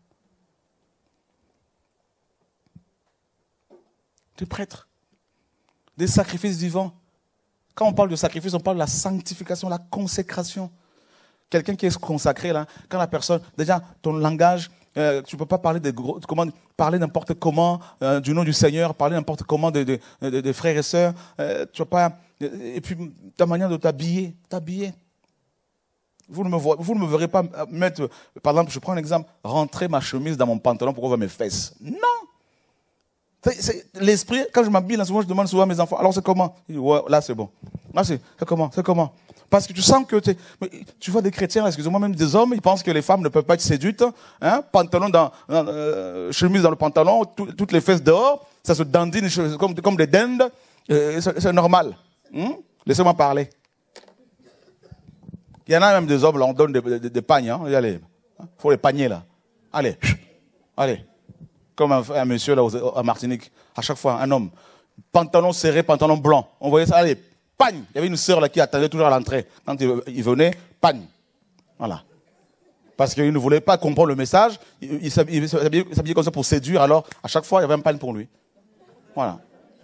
Des prêtres, des sacrifices vivants. Quand on parle de sacrifice, on parle de la sanctification, la consécration. Quelqu'un qui est consacré, là, quand la personne, déjà, ton langage, euh, tu ne peux pas parler de gros, comment, parler n'importe comment euh, du nom du Seigneur, parler n'importe comment des de, de, de frères et sœurs. Euh, tu vas pas, et puis ta manière de t'habiller, t'habiller. Vous ne me voyez, vous ne me verrez pas mettre, par exemple, je prends un exemple, rentrer ma chemise dans mon pantalon pour qu'on voit mes fesses. Non. C'est, c'est, l'esprit, quand je m'habille, là, souvent je demande souvent à mes enfants, alors c'est comment? Ils disent, ouais, là c'est bon. Là c'est, c'est comment? C'est comment? Parce que tu sens que t'es, mais tu vois des chrétiens, excusez-moi, même des hommes, ils pensent que les femmes ne peuvent pas être séduites, hein, pantalon dans, dans euh, chemise dans le pantalon, tout, toutes les fesses dehors, ça se dandine comme, comme des dindes, euh, c'est, c'est normal. Hum? Laissez-moi parler. Il y en a même des hommes, là, on donne des, des, des pagnes, hein, il faut les pagner là. Allez, allez. Comme un, un monsieur là à Martinique, à chaque fois, un homme, pantalon serré, pantalon blanc. On voyait ça, allez, pagne. Il y avait une sœur là qui attendait toujours à l'entrée. Quand il, il venait, pagne. Voilà. Parce qu'il ne voulait pas comprendre le message, il, il s'habillait comme ça pour séduire, alors à chaque fois, il y avait un pagne pour lui. Voilà.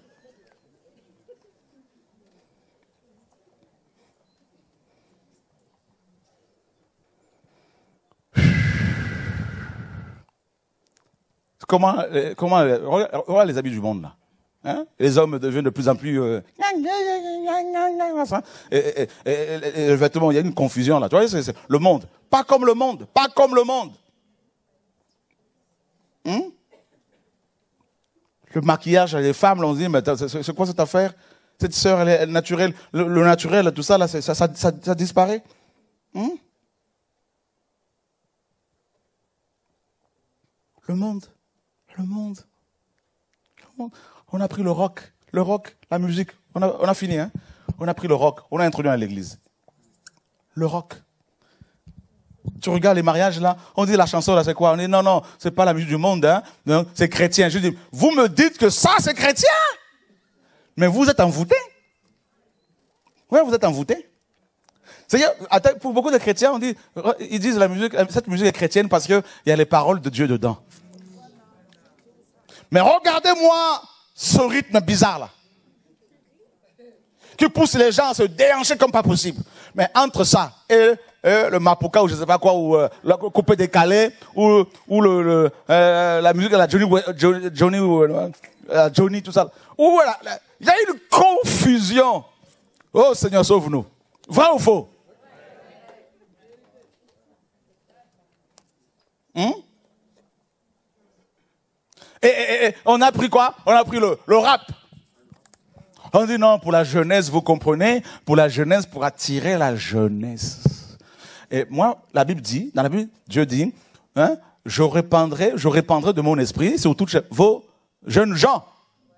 Comment, comment, regarde les habits du monde là. Hein? Les hommes deviennent de plus en plus. Euh, et, et, et, et, et le vêtement, il y a une confusion là. Tu vois, c'est, c'est le monde. Pas comme le monde. Pas comme le monde. Hum? Le maquillage, les femmes, là, on se dit, mais c'est, c'est quoi cette affaire? Cette sœur, elle est naturelle. Le, le naturel, tout ça, là, ça, ça, ça, ça, ça disparaît. Hum? Le monde. Le monde. Le monde. On a pris le rock, le rock, la musique. On a, on a fini, hein. On a pris le rock. On a introduit à l'église. Le rock. Tu regardes les mariages, là. On dit la chanson, là, c'est quoi? On dit non, non, c'est pas la musique du monde, hein. Non, c'est chrétien. Je dis, vous me dites que ça, c'est chrétien? Mais vous êtes envoûtés. Oui, vous êtes envoûtés. C'est-à-dire, pour beaucoup de chrétiens, on dit, ils disent la musique, cette musique est chrétienne parce qu'il y a les paroles de Dieu dedans. Mais regardez-moi ce rythme bizarre là, qui pousse les gens à se déhancher comme pas possible. Mais entre ça et, et le mapuka ou je sais pas quoi, ou euh, le coupé décalé, ou, ou le, le, euh, la musique de la Johnny, Johnny, Johnny, euh, Johnny tout ça. Ou voilà, il y a une confusion. Oh Seigneur, sauve-nous. Vrai ou faux? Hum? Et, et, et on a pris quoi? On a pris le, le rap. On dit non, pour la jeunesse, vous comprenez? Pour la jeunesse, pour attirer la jeunesse. Et moi, la Bible dit, dans la Bible, Dieu dit, hein, je répandrai, je répandrai de mon esprit sur toutes vos jeunes gens.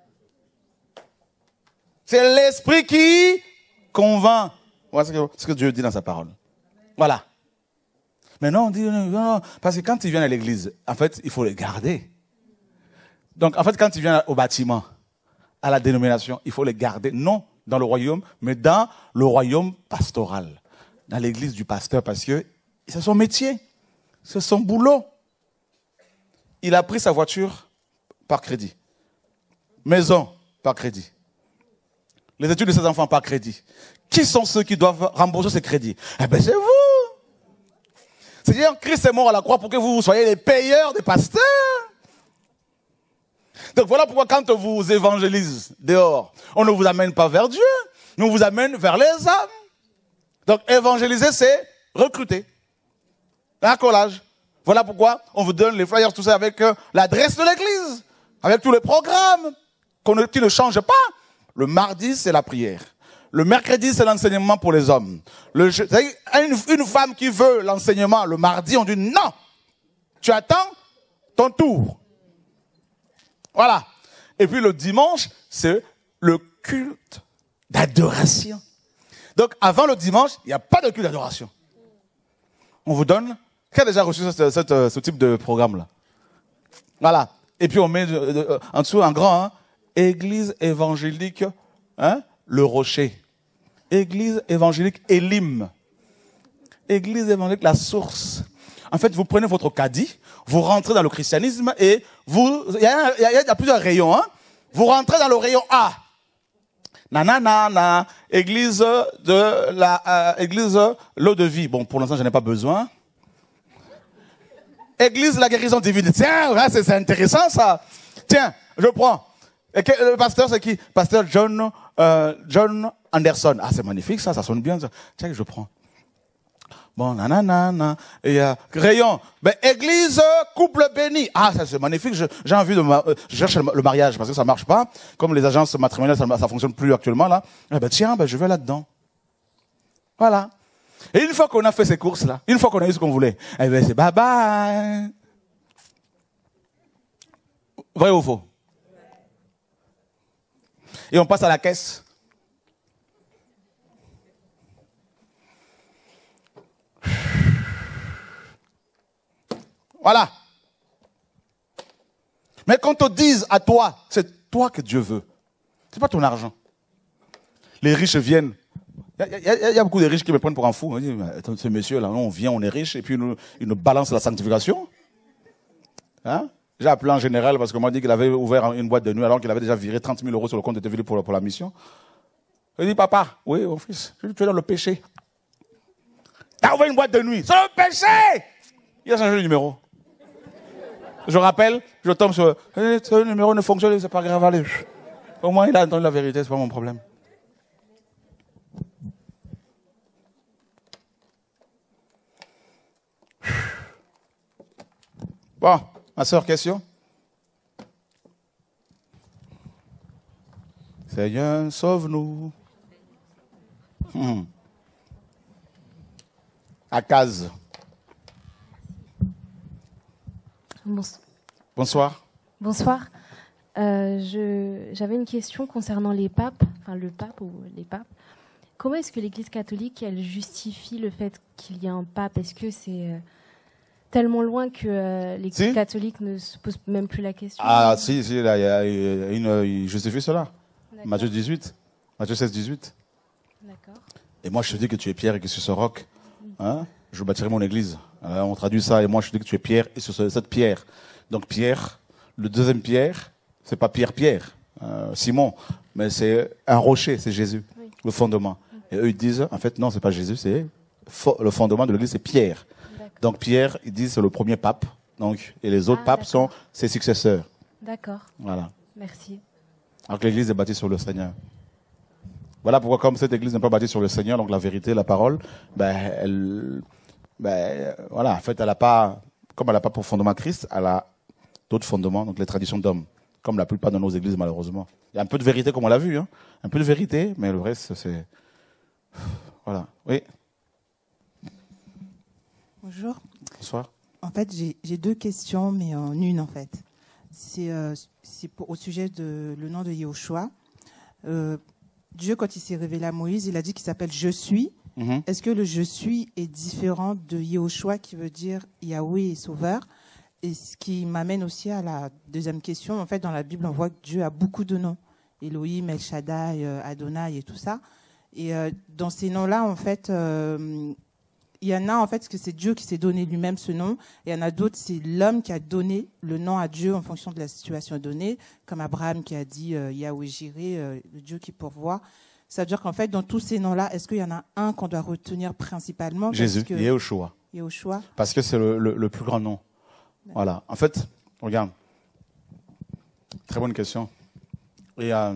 C'est l'esprit qui convainc. Voilà ce que Dieu dit dans sa parole. Voilà. Mais non, on dit non, non, parce que quand ils viennent à l'église, en fait, il faut les garder. Donc, en fait, quand ils viennent au bâtiment, à la dénomination, il faut les garder, non dans le royaume, mais dans le royaume pastoral, dans l'église du pasteur, parce que c'est son métier, c'est son boulot. Il a pris sa voiture par crédit, maison par crédit, les études de ses enfants par crédit. Qui sont ceux qui doivent rembourser ces crédits? Eh bien, c'est vous. C'est-à-dire, Christ est mort à la croix pour que vous soyez les payeurs des pasteurs. Donc voilà pourquoi quand on vous évangélise dehors, on ne vous amène pas vers Dieu, mais on vous amène vers les âmes. Donc évangéliser, c'est recruter. Un collage. Voilà pourquoi on vous donne les flyers, tout ça, avec euh, l'adresse de l'église, avec tous les programmes qu'on ne, qui ne changent pas. Le mardi, c'est la prière. Le mercredi, c'est l'enseignement pour les hommes. Le, une, une femme qui veut l'enseignement le mardi, on dit non. Tu attends ton tour. Voilà. Et puis le dimanche, c'est le culte d'adoration. Donc avant le dimanche, il n'y a pas de culte d'adoration. On vous donne Qui a déjà reçu ce, ce, ce, ce type de programme-là? Voilà. Et puis on met de, de, en dessous un grand, hein, Église évangélique, hein, Le Rocher. Église évangélique Elim. Église évangélique La Source. En fait, vous prenez votre caddie, vous rentrez dans le christianisme et vous, il y, y, y, y a plusieurs rayons, hein. Vous rentrez dans le rayon A. Nanana, na, église de la, euh, église l'eau de vie. Bon, pour l'instant, je n'ai pas besoin. Église la guérison divine. Tiens, c'est intéressant ça. Tiens, je prends. Et que, le pasteur, c'est qui? Pasteur John, euh, John Anderson. Ah, c'est magnifique ça, ça sonne bien. Ça. Tiens, je prends. Bon, nanana, na. Et euh, rayon. Ben, église, couple béni. Ah, ça c'est magnifique. J'ai envie de, euh, je cherche le mariage parce que ça marche pas. Comme les agences matrimoniales, ça, ça fonctionne plus actuellement là. Eh ben tiens, ben je vais là-dedans. Voilà. Et une fois qu'on a fait ces courses là, une fois qu'on a eu ce qu'on voulait, eh ben c'est bye bye. Vrai ou faux? Et on passe à la caisse. Voilà. Mais qu'on te dise à toi, c'est toi que Dieu veut. C'est pas ton argent. Les riches viennent. Il y, y, y a beaucoup de riches qui me prennent pour un fou. On dit, ce monsieur-là, on vient, on est riche, et puis il nous, il nous balance la sanctification. Hein? J'ai appelé en général parce qu'on m'a dit qu'il avait ouvert une boîte de nuit alors qu'il avait déjà viré trente mille euros sur le compte de T V pour, pour la mission. Il dit, papa, oui, mon fils, tu es dans le péché. T'as ouvert une boîte de nuit. C'est le péché! Il a changé le numéro. Je rappelle, je tombe sur... Eh, ce numéro ne fonctionne, c'est pas grave, allez. Au moins, il a entendu la vérité, c'est pas mon problème. Bon, ma soeur, question? Seigneur, sauve-nous. Hmm. Akaz. Bonsoir. Bonsoir. Bonsoir. Euh, je, j'avais une question concernant les papes, enfin le pape ou les papes. Comment est-ce que l'Église catholique, elle justifie le fait qu'il y ait un pape? Est-ce que c'est euh, tellement loin que euh, l'Église si. catholique ne se pose même plus la question? Ah si, si, là, il y a une, il justifie cela. Matthieu dix-huit. Matthieu seize, dix-huit. D'accord. Et moi, je te dis que tu es Pierre et que sur ce roc, hein, je bâtirai mon église. Alors, on traduit ça, et moi, je te dis que tu es Pierre et sur cette pierre. Donc, Pierre, le deuxième Pierre, c'est pas Pierre-Pierre, euh, Simon, mais c'est un rocher, c'est Jésus, oui. Le fondement. Et eux, ils disent, en fait, non, c'est pas Jésus, c'est le fondement de l'église, c'est Pierre. Donc, Pierre, ils disent, c'est le premier pape. Donc, et les autres ah, papes sont ses successeurs. D'accord. Voilà. Merci. Alors que l'église est bâtie sur le Seigneur. Voilà pourquoi, comme cette église n'est pas bâtie sur le Seigneur, donc la vérité, la parole, ben, elle, ben, voilà, en fait, elle n'a pas, comme elle n'a pas pour fondement Christ, elle a d'autres fondements, donc les traditions d'hommes, comme la plupart de nos églises, malheureusement. Il y a un peu de vérité, comme on l'a vu, hein, un peu de vérité, mais le reste, c'est, voilà. Oui. Bonjour. Bonsoir. En fait, j'ai deux questions, mais en une, en fait. C'est euh, au sujet de le nom de Yahushua. Euh, Dieu, quand il s'est révélé à Moïse, il a dit qu'il s'appelle « Je suis ». Mm-hmm. Est-ce que le « Je suis » est différent de Yahushua, qui veut dire « Yahweh est sauveur » Et ce qui m'amène aussi à la deuxième question. En fait, dans la Bible, on voit que Dieu a beaucoup de noms. Elohim, El Shaddai, Adonai et tout ça. Et euh, dans ces noms-là, en fait... Euh, il y en a, en fait, que c'est Dieu qui s'est donné lui-même ce nom. Et il y en a d'autres, c'est l'homme qui a donné le nom à Dieu en fonction de la situation donnée, comme Abraham qui a dit euh, Yahweh Jireh, euh, le Dieu qui pourvoit. Ça veut dire qu'en fait, dans tous ces noms-là, est-ce qu'il y en a un qu'on doit retenir principalement? Jésus, que... Yahushua. Yahushua. Parce que c'est le, le, le plus grand nom. Voilà. En fait, regarde. Très bonne question. Et euh,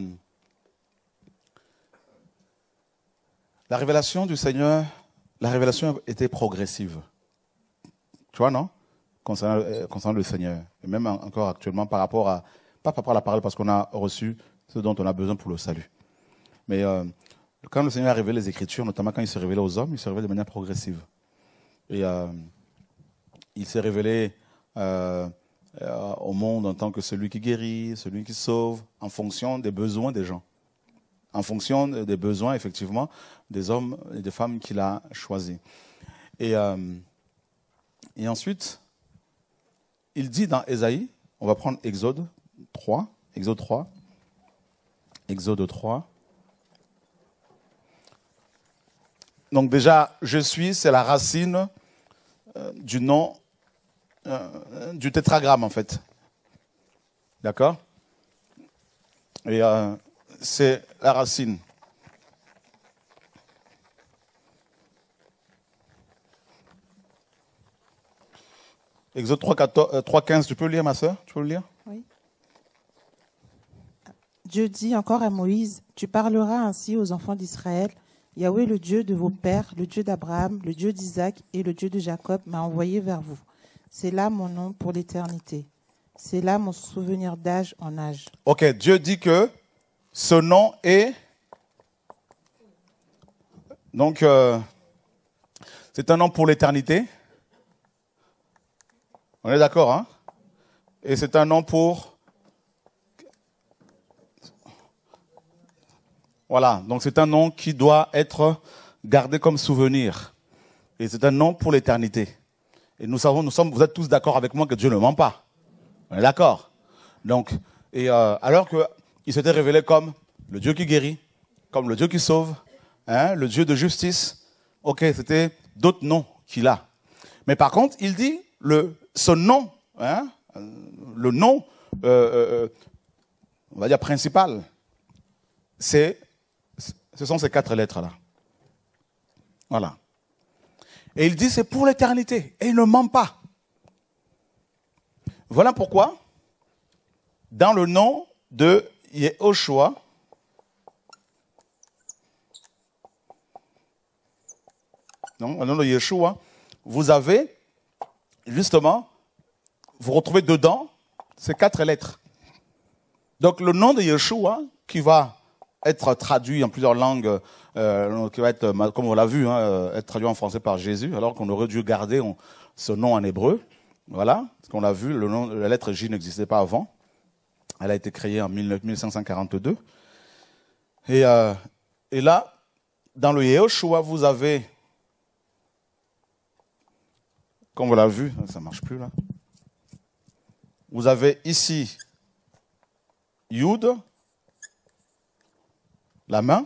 la révélation du Seigneur... La révélation était progressive. Tu vois, non? Concernant, euh, concernant le Seigneur. Et même en, encore actuellement par rapport à... Pas par rapport à la parole parce qu'on a reçu ce dont on a besoin pour le salut. Mais euh, quand le Seigneur a révélé les Écritures, notamment quand il s'est révélé aux hommes, il s'est révélé de manière progressive. Et euh, il s'est révélé euh, euh, au monde en tant que celui qui guérit, celui qui sauve, en fonction des besoins des gens. En fonction des besoins, effectivement, des hommes et des femmes qu'il a choisis. Et, euh, Et ensuite, il dit dans Ésaïe, on va prendre Exode trois, Exode trois, Exode trois. Donc déjà, je suis, c'est la racine euh, du nom, euh, du tétragramme en fait. D'accord? Et euh, c'est la racine. Exode trois, quinze, tu peux le lire, ma soeur? Tu peux le lire? Oui. Dieu dit encore à Moïse, tu parleras ainsi aux enfants d'Israël. Yahweh, le Dieu de vos pères, le Dieu d'Abraham, le Dieu d'Isaac et le Dieu de Jacob m'a envoyé vers vous. C'est là mon nom pour l'éternité. C'est là mon souvenir d'âge en âge. Ok, Dieu dit que ce nom est... Donc, euh, c'est un nom pour l'éternité. On est d'accord, hein? Et c'est un nom pour... Voilà, donc c'est un nom qui doit être gardé comme souvenir. Et c'est un nom pour l'éternité. Et nous savons, nous sommes, vous êtes tous d'accord avec moi que Dieu ne ment pas. On est d'accord? Donc, et euh, alors qu'il s'était révélé comme le Dieu qui guérit, comme le Dieu qui sauve, hein, le Dieu de justice. Ok, c'était d'autres noms qu'il a. Mais par contre, il dit... Le, ce nom, hein, le nom, euh, euh, on va dire principal, c'est, ce sont ces quatre lettres-là. Voilà. Et il dit c'est pour l'éternité. Et il ne ment pas. Voilà pourquoi, dans le nom de Yehoshua, non, le nom de Yeshua, vous avez justement, vous retrouvez dedans ces quatre lettres. Donc le nom de Yeshua, qui va être traduit en plusieurs langues, euh, qui va être, comme on l'a vu, hein, être traduit en français par Jésus, alors qu'on aurait dû garder on, ce nom en hébreu. Voilà, ce qu'on l'a vu, le nom, la lettre J n'existait pas avant. Elle a été créée en mille cinq cent quarante-deux. Et, euh, et là, dans le Yehoshua, vous avez... Comme on l'a vu, ça ne marche plus là. Vous avez ici Yud, la main.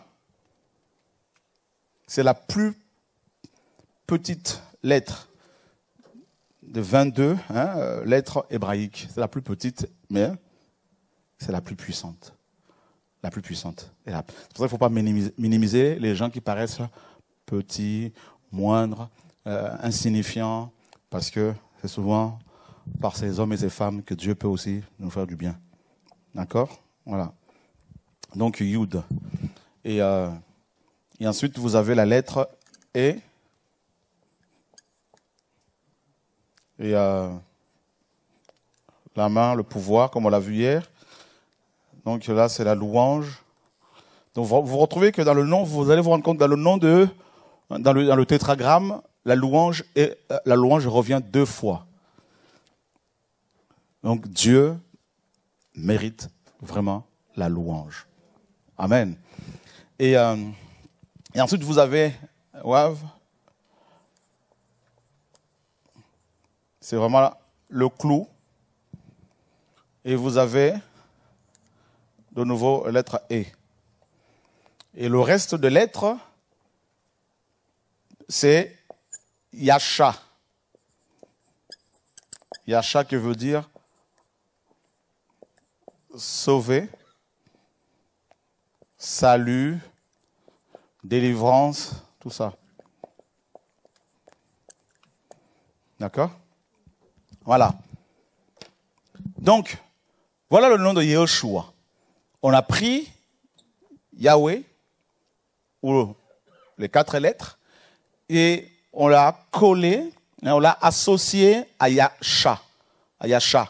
C'est la plus petite lettre de vingt-deux hein, euh, lettres hébraïques. C'est la plus petite, mais c'est la plus puissante. La plus puissante. C'est pour ça qu'il ne faut pas minimiser, minimiser les gens qui paraissent petits, moindres, euh, insignifiants. Parce que c'est souvent par ces hommes et ces femmes que Dieu peut aussi nous faire du bien. D'accord? Voilà. Donc, Yud. Et, euh, et ensuite, vous avez la lettre E. Et euh, la main, le pouvoir, comme on l'a vu hier. Donc là, c'est la louange. Donc vous, vous retrouvez que dans le nom, vous allez vous rendre compte, dans le nom de, dans le, dans le tétragramme, la louange, est, la louange revient deux fois. Donc Dieu mérite vraiment la louange. Amen. Et, euh, et ensuite, vous avez Wav. C'est vraiment le clou. Et vous avez de nouveau la lettre E. Et le reste de lettres, c'est Yasha. Yasha qui veut dire sauver, salut, délivrance, tout ça. D'accord? Voilà. Donc, voilà le nom de Yehoshua. On a pris Yahweh, ou les quatre lettres, et on l'a collé, et on l'a associé à Yasha. À Yasha.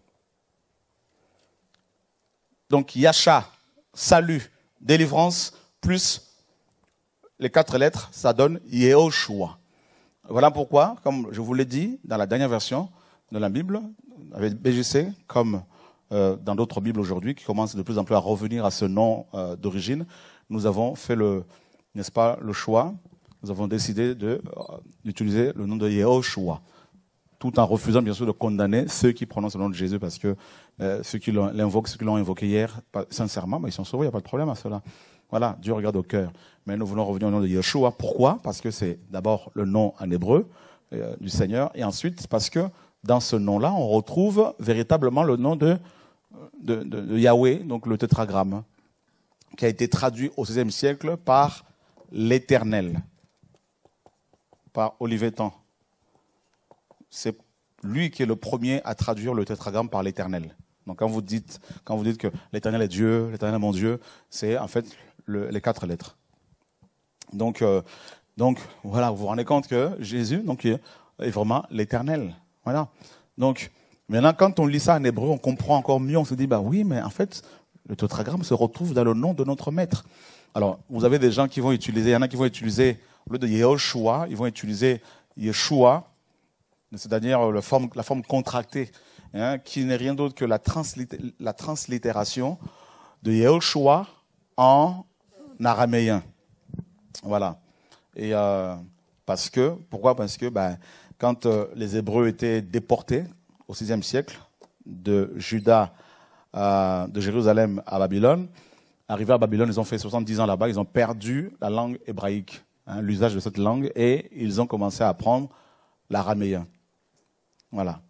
Donc Yasha, salut, délivrance, plus les quatre lettres, ça donne Yehoshua. Voilà pourquoi, comme je vous l'ai dit dans la dernière version de la Bible, avec B J C, comme euh, dans d'autres Bibles aujourd'hui, qui commencent de plus en plus à revenir à ce nom euh, d'origine, nous avons fait le, n'est-ce pas, le choix, nous avons décidé de, euh, d'utiliser le nom de Yehoshua. tout en refusant bien sûr de condamner ceux qui prononcent le nom de Jésus, parce que euh, ceux qui l'invoquent, ceux qui l'ont invoqué hier, pas, sincèrement, bah, ils sont sauvés, il n'y a pas de problème à cela. Voilà, Dieu regarde au cœur. Mais nous voulons revenir au nom de Yeshua. Pourquoi? Parce que c'est d'abord le nom en hébreu euh, du Seigneur, et ensuite parce que dans ce nom-là, on retrouve véritablement le nom de, de, de, de Yahweh, donc le tétragramme, qui a été traduit au seizième siècle par l'Éternel, par Olivetan. C'est lui qui est le premier à traduire le tétragramme par l'Éternel. Donc quand vous dites, quand vous dites que l'Éternel est Dieu, l'Éternel est mon Dieu, c'est en fait le, les quatre lettres. Donc, euh, donc voilà, vous vous rendez compte que Jésus donc, est vraiment l'Éternel. Voilà. Donc maintenant, quand on lit ça en hébreu, on comprend encore mieux. On se dit, bah oui, mais en fait, le tétragramme se retrouve dans le nom de notre Maître. Alors, vous avez des gens qui vont utiliser, il y en a qui vont utiliser, au lieu de Yehoshua, ils vont utiliser Yeshua, c'est-à-dire la forme, la forme contractée, hein, qui n'est rien d'autre que la, translité, la translittération de Yehoshua en araméen. Voilà. Et euh, parce que, pourquoi? Parce que ben, quand euh, les Hébreux étaient déportés au sixième siècle de Juda, euh, de Jérusalem à Babylone, arrivés à Babylone, ils ont fait soixante-dix ans là-bas, ils ont perdu la langue hébraïque, hein, l'usage de cette langue, et ils ont commencé à apprendre l'araméen. Voilà.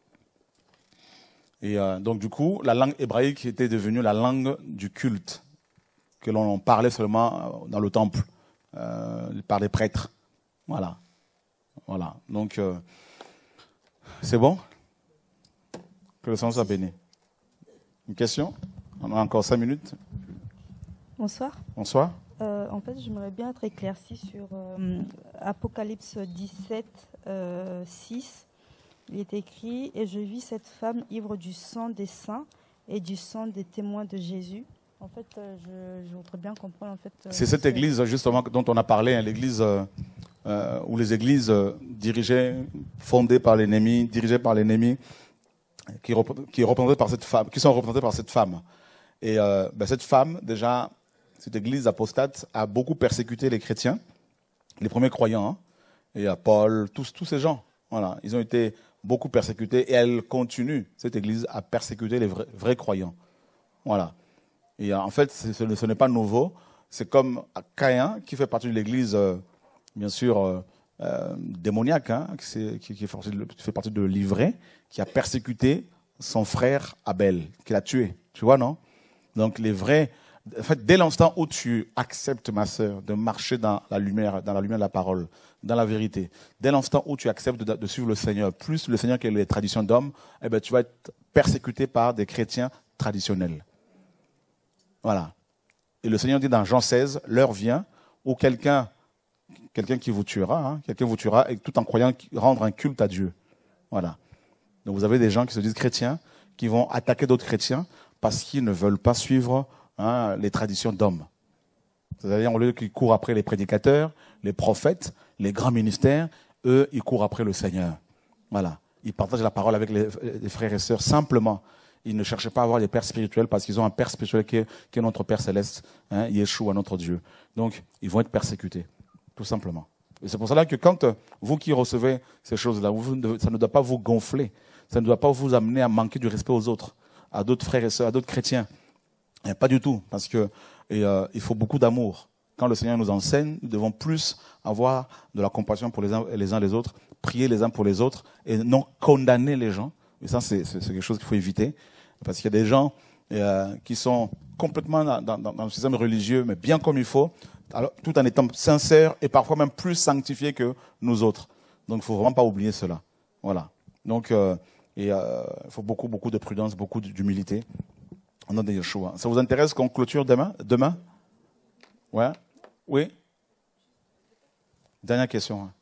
Et euh, donc du coup, la langue hébraïque était devenue la langue du culte, que l'on parlait seulement dans le temple, euh, par les prêtres. Voilà. Voilà. Donc, euh, c'est bon? Que le Seigneur soit béni. Une question? On a encore cinq minutes. Bonsoir. Bonsoir. Euh, en fait, j'aimerais bien être éclaircie sur euh, Apocalypse dix-sept, euh, six. Il est écrit « Et je vis cette femme ivre du sang des saints et du sang des témoins de Jésus. » En fait, euh, je, je voudrais bien comprendre. En fait, euh, c'est cette église, justement, dont on a parlé, hein, l'église euh, euh, où les églises euh, dirigées, fondées par l'ennemi, dirigées par l'ennemi, qui, qui, par cette femme, qui sont représentées par cette femme. Et euh, ben, cette femme, déjà, cette église apostate a beaucoup persécuté les chrétiens, les premiers croyants, hein, et à Paul, tous, tous ces gens. Voilà, ils ont été beaucoup persécutés et elle continue, cette église, à persécuter les vrais, vrais croyants. Voilà. Et en fait, ce, ce n'est pas nouveau. C'est comme Caïn, qui fait partie de l'église, euh, bien sûr, euh, euh, démoniaque, hein, qui, qui, qui, fait partie de, qui fait partie de l'ivraie, qui a persécuté son frère Abel, qui l'a tué. Tu vois, non? Donc, les vrais... En fait, dès l'instant où tu acceptes, ma sœur, de marcher dans la lumière, dans la lumière de la parole, dans la vérité, dès l'instant où tu acceptes de, de suivre le Seigneur, plus le Seigneur que les traditions d'hommes, eh ben, tu vas être persécuté par des chrétiens traditionnels. Voilà. Et le Seigneur dit dans Jean seize, l'heure vient où quelqu'un, quelqu'un qui vous tuera, hein, quelqu'un vous tuera, et tout en croyant rendre un culte à Dieu. Voilà. Donc vous avez des gens qui se disent chrétiens, qui vont attaquer d'autres chrétiens parce qu'ils ne veulent pas suivre, hein, les traditions d'hommes. C'est-à-dire, au lieu qu'ils courent après les prédicateurs, les prophètes, les grands ministères, eux, ils courent après le Seigneur. Voilà. Ils partagent la parole avec les, les frères et sœurs simplement. Ils ne cherchent pas à avoir des pères spirituels parce qu'ils ont un père spirituel qui est, qui est notre Père céleste, hein, Yeshua, notre Dieu. Donc, ils vont être persécutés, tout simplement. Et c'est pour cela que quand vous qui recevez ces choses-là, vous, ça ne doit pas vous gonfler, ça ne doit pas vous amener à manquer du respect aux autres, à d'autres frères et sœurs, à d'autres chrétiens. Et pas du tout, parce que et, euh, il faut beaucoup d'amour. Quand le Seigneur nous enseigne, nous devons plus avoir de la compassion pour les uns, les uns les autres, prier les uns pour les autres, et non condamner les gens. Et ça, c'est quelque chose qu'il faut éviter, parce qu'il y a des gens euh, qui sont complètement dans, dans, dans le système religieux, mais bien comme il faut, alors, tout en étant sincères et parfois même plus sanctifiés que nous autres. Donc, il ne faut vraiment pas oublier cela. Voilà. Donc, euh, et, euh, il faut beaucoup, beaucoup de prudence, beaucoup d'humilité. Au nom de Yeshua. Ça vous intéresse qu'on clôture demain? Demain? Ouais? Oui? Dernière question.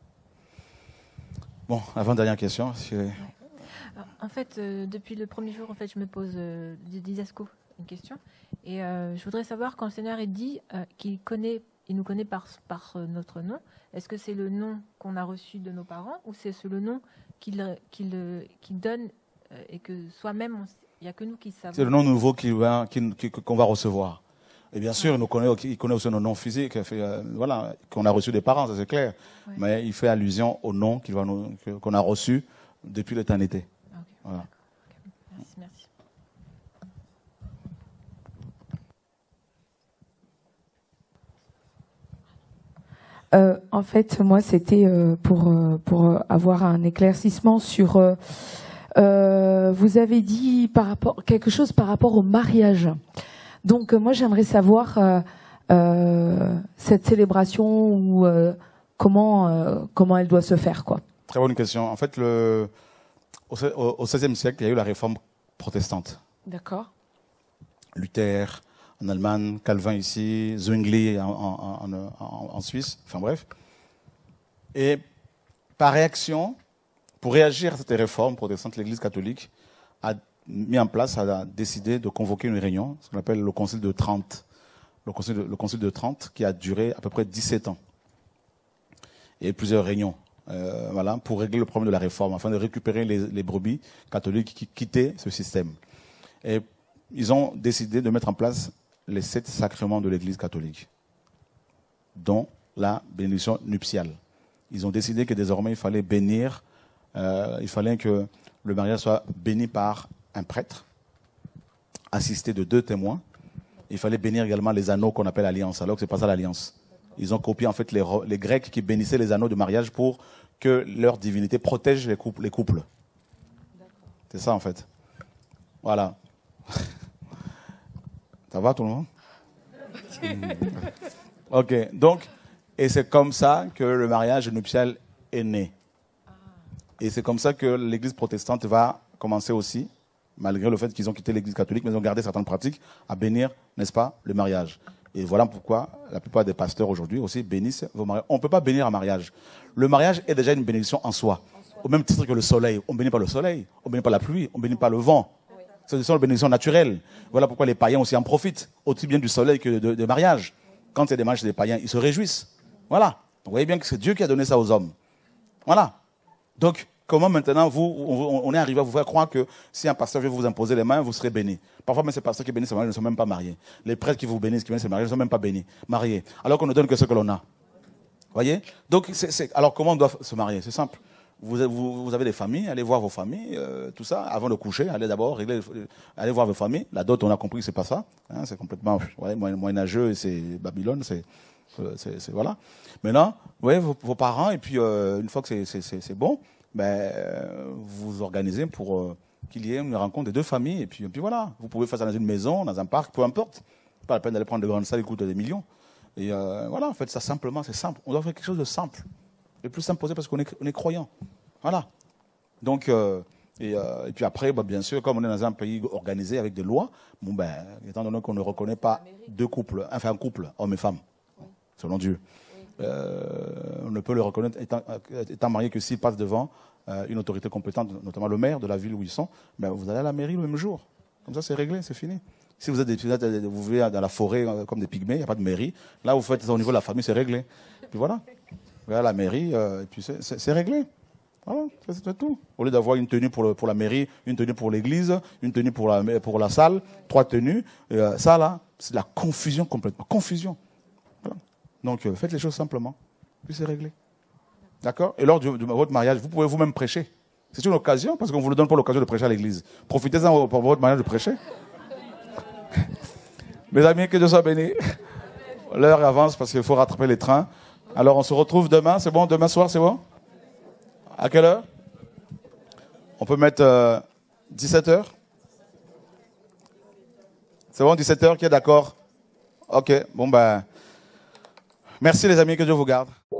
Bon, avant-dernière question. En fait, euh, depuis le premier jour, en fait, je me pose euh, d'Isasco une question. Et euh, je voudrais savoir, quand le Seigneur est dit euh, qu'il connaît, il nous connaît par, par euh, notre nom, est-ce que c'est le nom qu'on a reçu de nos parents ou c'est le nom qu'il qu'il, qu'il donne euh, et que soi-même, il n'y a que nous qui savons? C'est le nom nouveau qu'on va, qu qu qu'on va recevoir. Et bien sûr, il, nous connaît, il connaît aussi nos noms physiques, euh, voilà, qu'on a reçus des parents, ça c'est clair. Ouais. Mais il fait allusion au nom qu'on qu a reçu depuis l'éternité. Okay. Voilà. Okay. Merci, merci. Euh, en fait, moi, c'était euh, pour, euh, pour avoir un éclaircissement sur... Euh, euh, vous avez dit par rapport, quelque chose par rapport au mariage. Donc, euh, moi, j'aimerais savoir euh, euh, cette célébration ou euh, comment, euh, comment elle doit se faire, quoi. Très bonne question. En fait, le, au seizième siècle, il y a eu la réforme protestante. D'accord. Luther en Allemagne, Calvin ici, Zwingli en, en, en, en, en Suisse, enfin bref. Et par réaction, pour réagir à cette réforme protestante, l'Église catholique a mis en place, a décidé de convoquer une réunion, ce qu'on appelle le Concile de Trente. Le Concile de, le Concile de Trente qui a duré à peu près dix-sept ans. Il y a eu plusieurs réunions euh, voilà, pour régler le problème de la réforme, afin de récupérer les, les brebis catholiques qui quittaient ce système. Et ils ont décidé de mettre en place les sept sacrements de l'Église catholique, dont la bénédiction nuptiale. Ils ont décidé que désormais il fallait bénir, euh, il fallait que le mariage soit béni par un prêtre, assisté de deux témoins. Il fallait bénir également les anneaux qu'on appelle alliance, alors que c'est pas ça l'alliance. Ils ont copié en fait les, les Grecs qui bénissaient les anneaux de mariage pour que leur divinité protège les couples. Les couples. C'est ça en fait. Voilà. Ça va tout le monde? Ok, donc, et c'est comme ça que le mariage nuptial est né. Et c'est comme ça que l'Église protestante va commencer aussi, malgré le fait qu'ils ont quitté l'Église catholique, mais ils ont gardé certaines pratiques, à bénir, n'est-ce pas, le mariage. Et voilà pourquoi la plupart des pasteurs aujourd'hui aussi bénissent vos mariages. On ne peut pas bénir un mariage. Le mariage est déjà une bénédiction en soi. Au même titre que le soleil. On ne bénit pas le soleil, on ne bénit pas la pluie, on ne bénit pas le vent. Ce sont les bénédictions naturelles. Voilà pourquoi les païens aussi en profitent, aussi bien du soleil que de, de mariage. Quand il y a des mariages des païens, ils se réjouissent. Voilà. Vous voyez bien que c'est Dieu qui a donné ça aux hommes. Voilà. Donc, comment maintenant vous, on, on est arrivé à vous faire croire que si un pasteur veut vous imposer les mains, vous serez bénis. Parfois, même ces pasteurs qui bénissent ces mariages ne sont même pas mariés. Les prêtres qui vous bénissent, qui bénissent ces mariages ne sont même pas bénis, mariés. Alors qu'on ne donne que ce que l'on a. Vous voyez? Donc, c'est, c'est, alors comment on doit se marier? C'est simple. Vous, vous, vous avez des familles, allez voir vos familles, euh, tout ça, avant de coucher, allez d'abord régler, allez voir vos familles. La dot, on a compris que c'est pas ça, hein, c'est complètement ouais, moyenâgeux, c'est Babylone, c'est, c'est, c'est voilà. Maintenant, ouais, vos, vos parents, et puis euh, une fois que c'est, c'est, c'est, c'est bon, ben euh, vous organisez pour euh, qu'il y ait une rencontre des deux familles, et puis, et puis voilà. Vous pouvez faire ça dans une maison, dans un parc, peu importe. Pas la peine d'aller prendre de grandes salles qui coûtent des millions. Et euh, voilà, en fait, ça simplement, c'est simple. On doit faire quelque chose de simple. Le plus simple possible parce qu'on est, on est croyant. Voilà. Donc, euh, et, euh, et puis après, bah, bien sûr, comme on est dans un pays organisé avec des lois, bon ben, étant donné qu'on ne reconnaît pas deux couples, enfin un couple, homme et femme, oui. Selon Dieu, oui. euh, on ne peut le reconnaître étant, étant marié que s'il passe devant euh, une autorité compétente, notamment le maire de la ville où ils sont, ben, vous allez à la mairie le même jour. Comme ça, c'est réglé, c'est fini. Si vous êtes des, vous vivez dans la forêt comme des pygmées, il n'y a pas de mairie. Là, vous faites ça au niveau de la famille, c'est réglé. Puis voilà. Vous allez à la mairie, euh, et puis c'est, c'est, c'est réglé. Voilà, c'est, c'est tout. Au lieu d'avoir une tenue pour, le, pour la mairie, une tenue pour l'église, une tenue pour la, pour la salle, trois tenues, euh, ça là, c'est de la confusion complètement. Confusion. Voilà. Donc, euh, faites les choses simplement, puis c'est réglé. D'accord? Et lors de, de votre mariage, vous pouvez vous-même prêcher. C'est une occasion, parce qu'on vous le donne pour l'occasion de prêcher à l'église. Profitez-en pour votre mariage de prêcher. Mes amis, que Dieu soit béni. L'heure avance parce qu'il faut rattraper les trains. Alors, on se retrouve demain. C'est bon? Demain soir, c'est bon? À quelle heure? On peut mettre euh, dix-sept heures? C'est bon, dix-sept heures, qui est d'accord? Ok, bon ben... Merci les amis, que Dieu vous garde.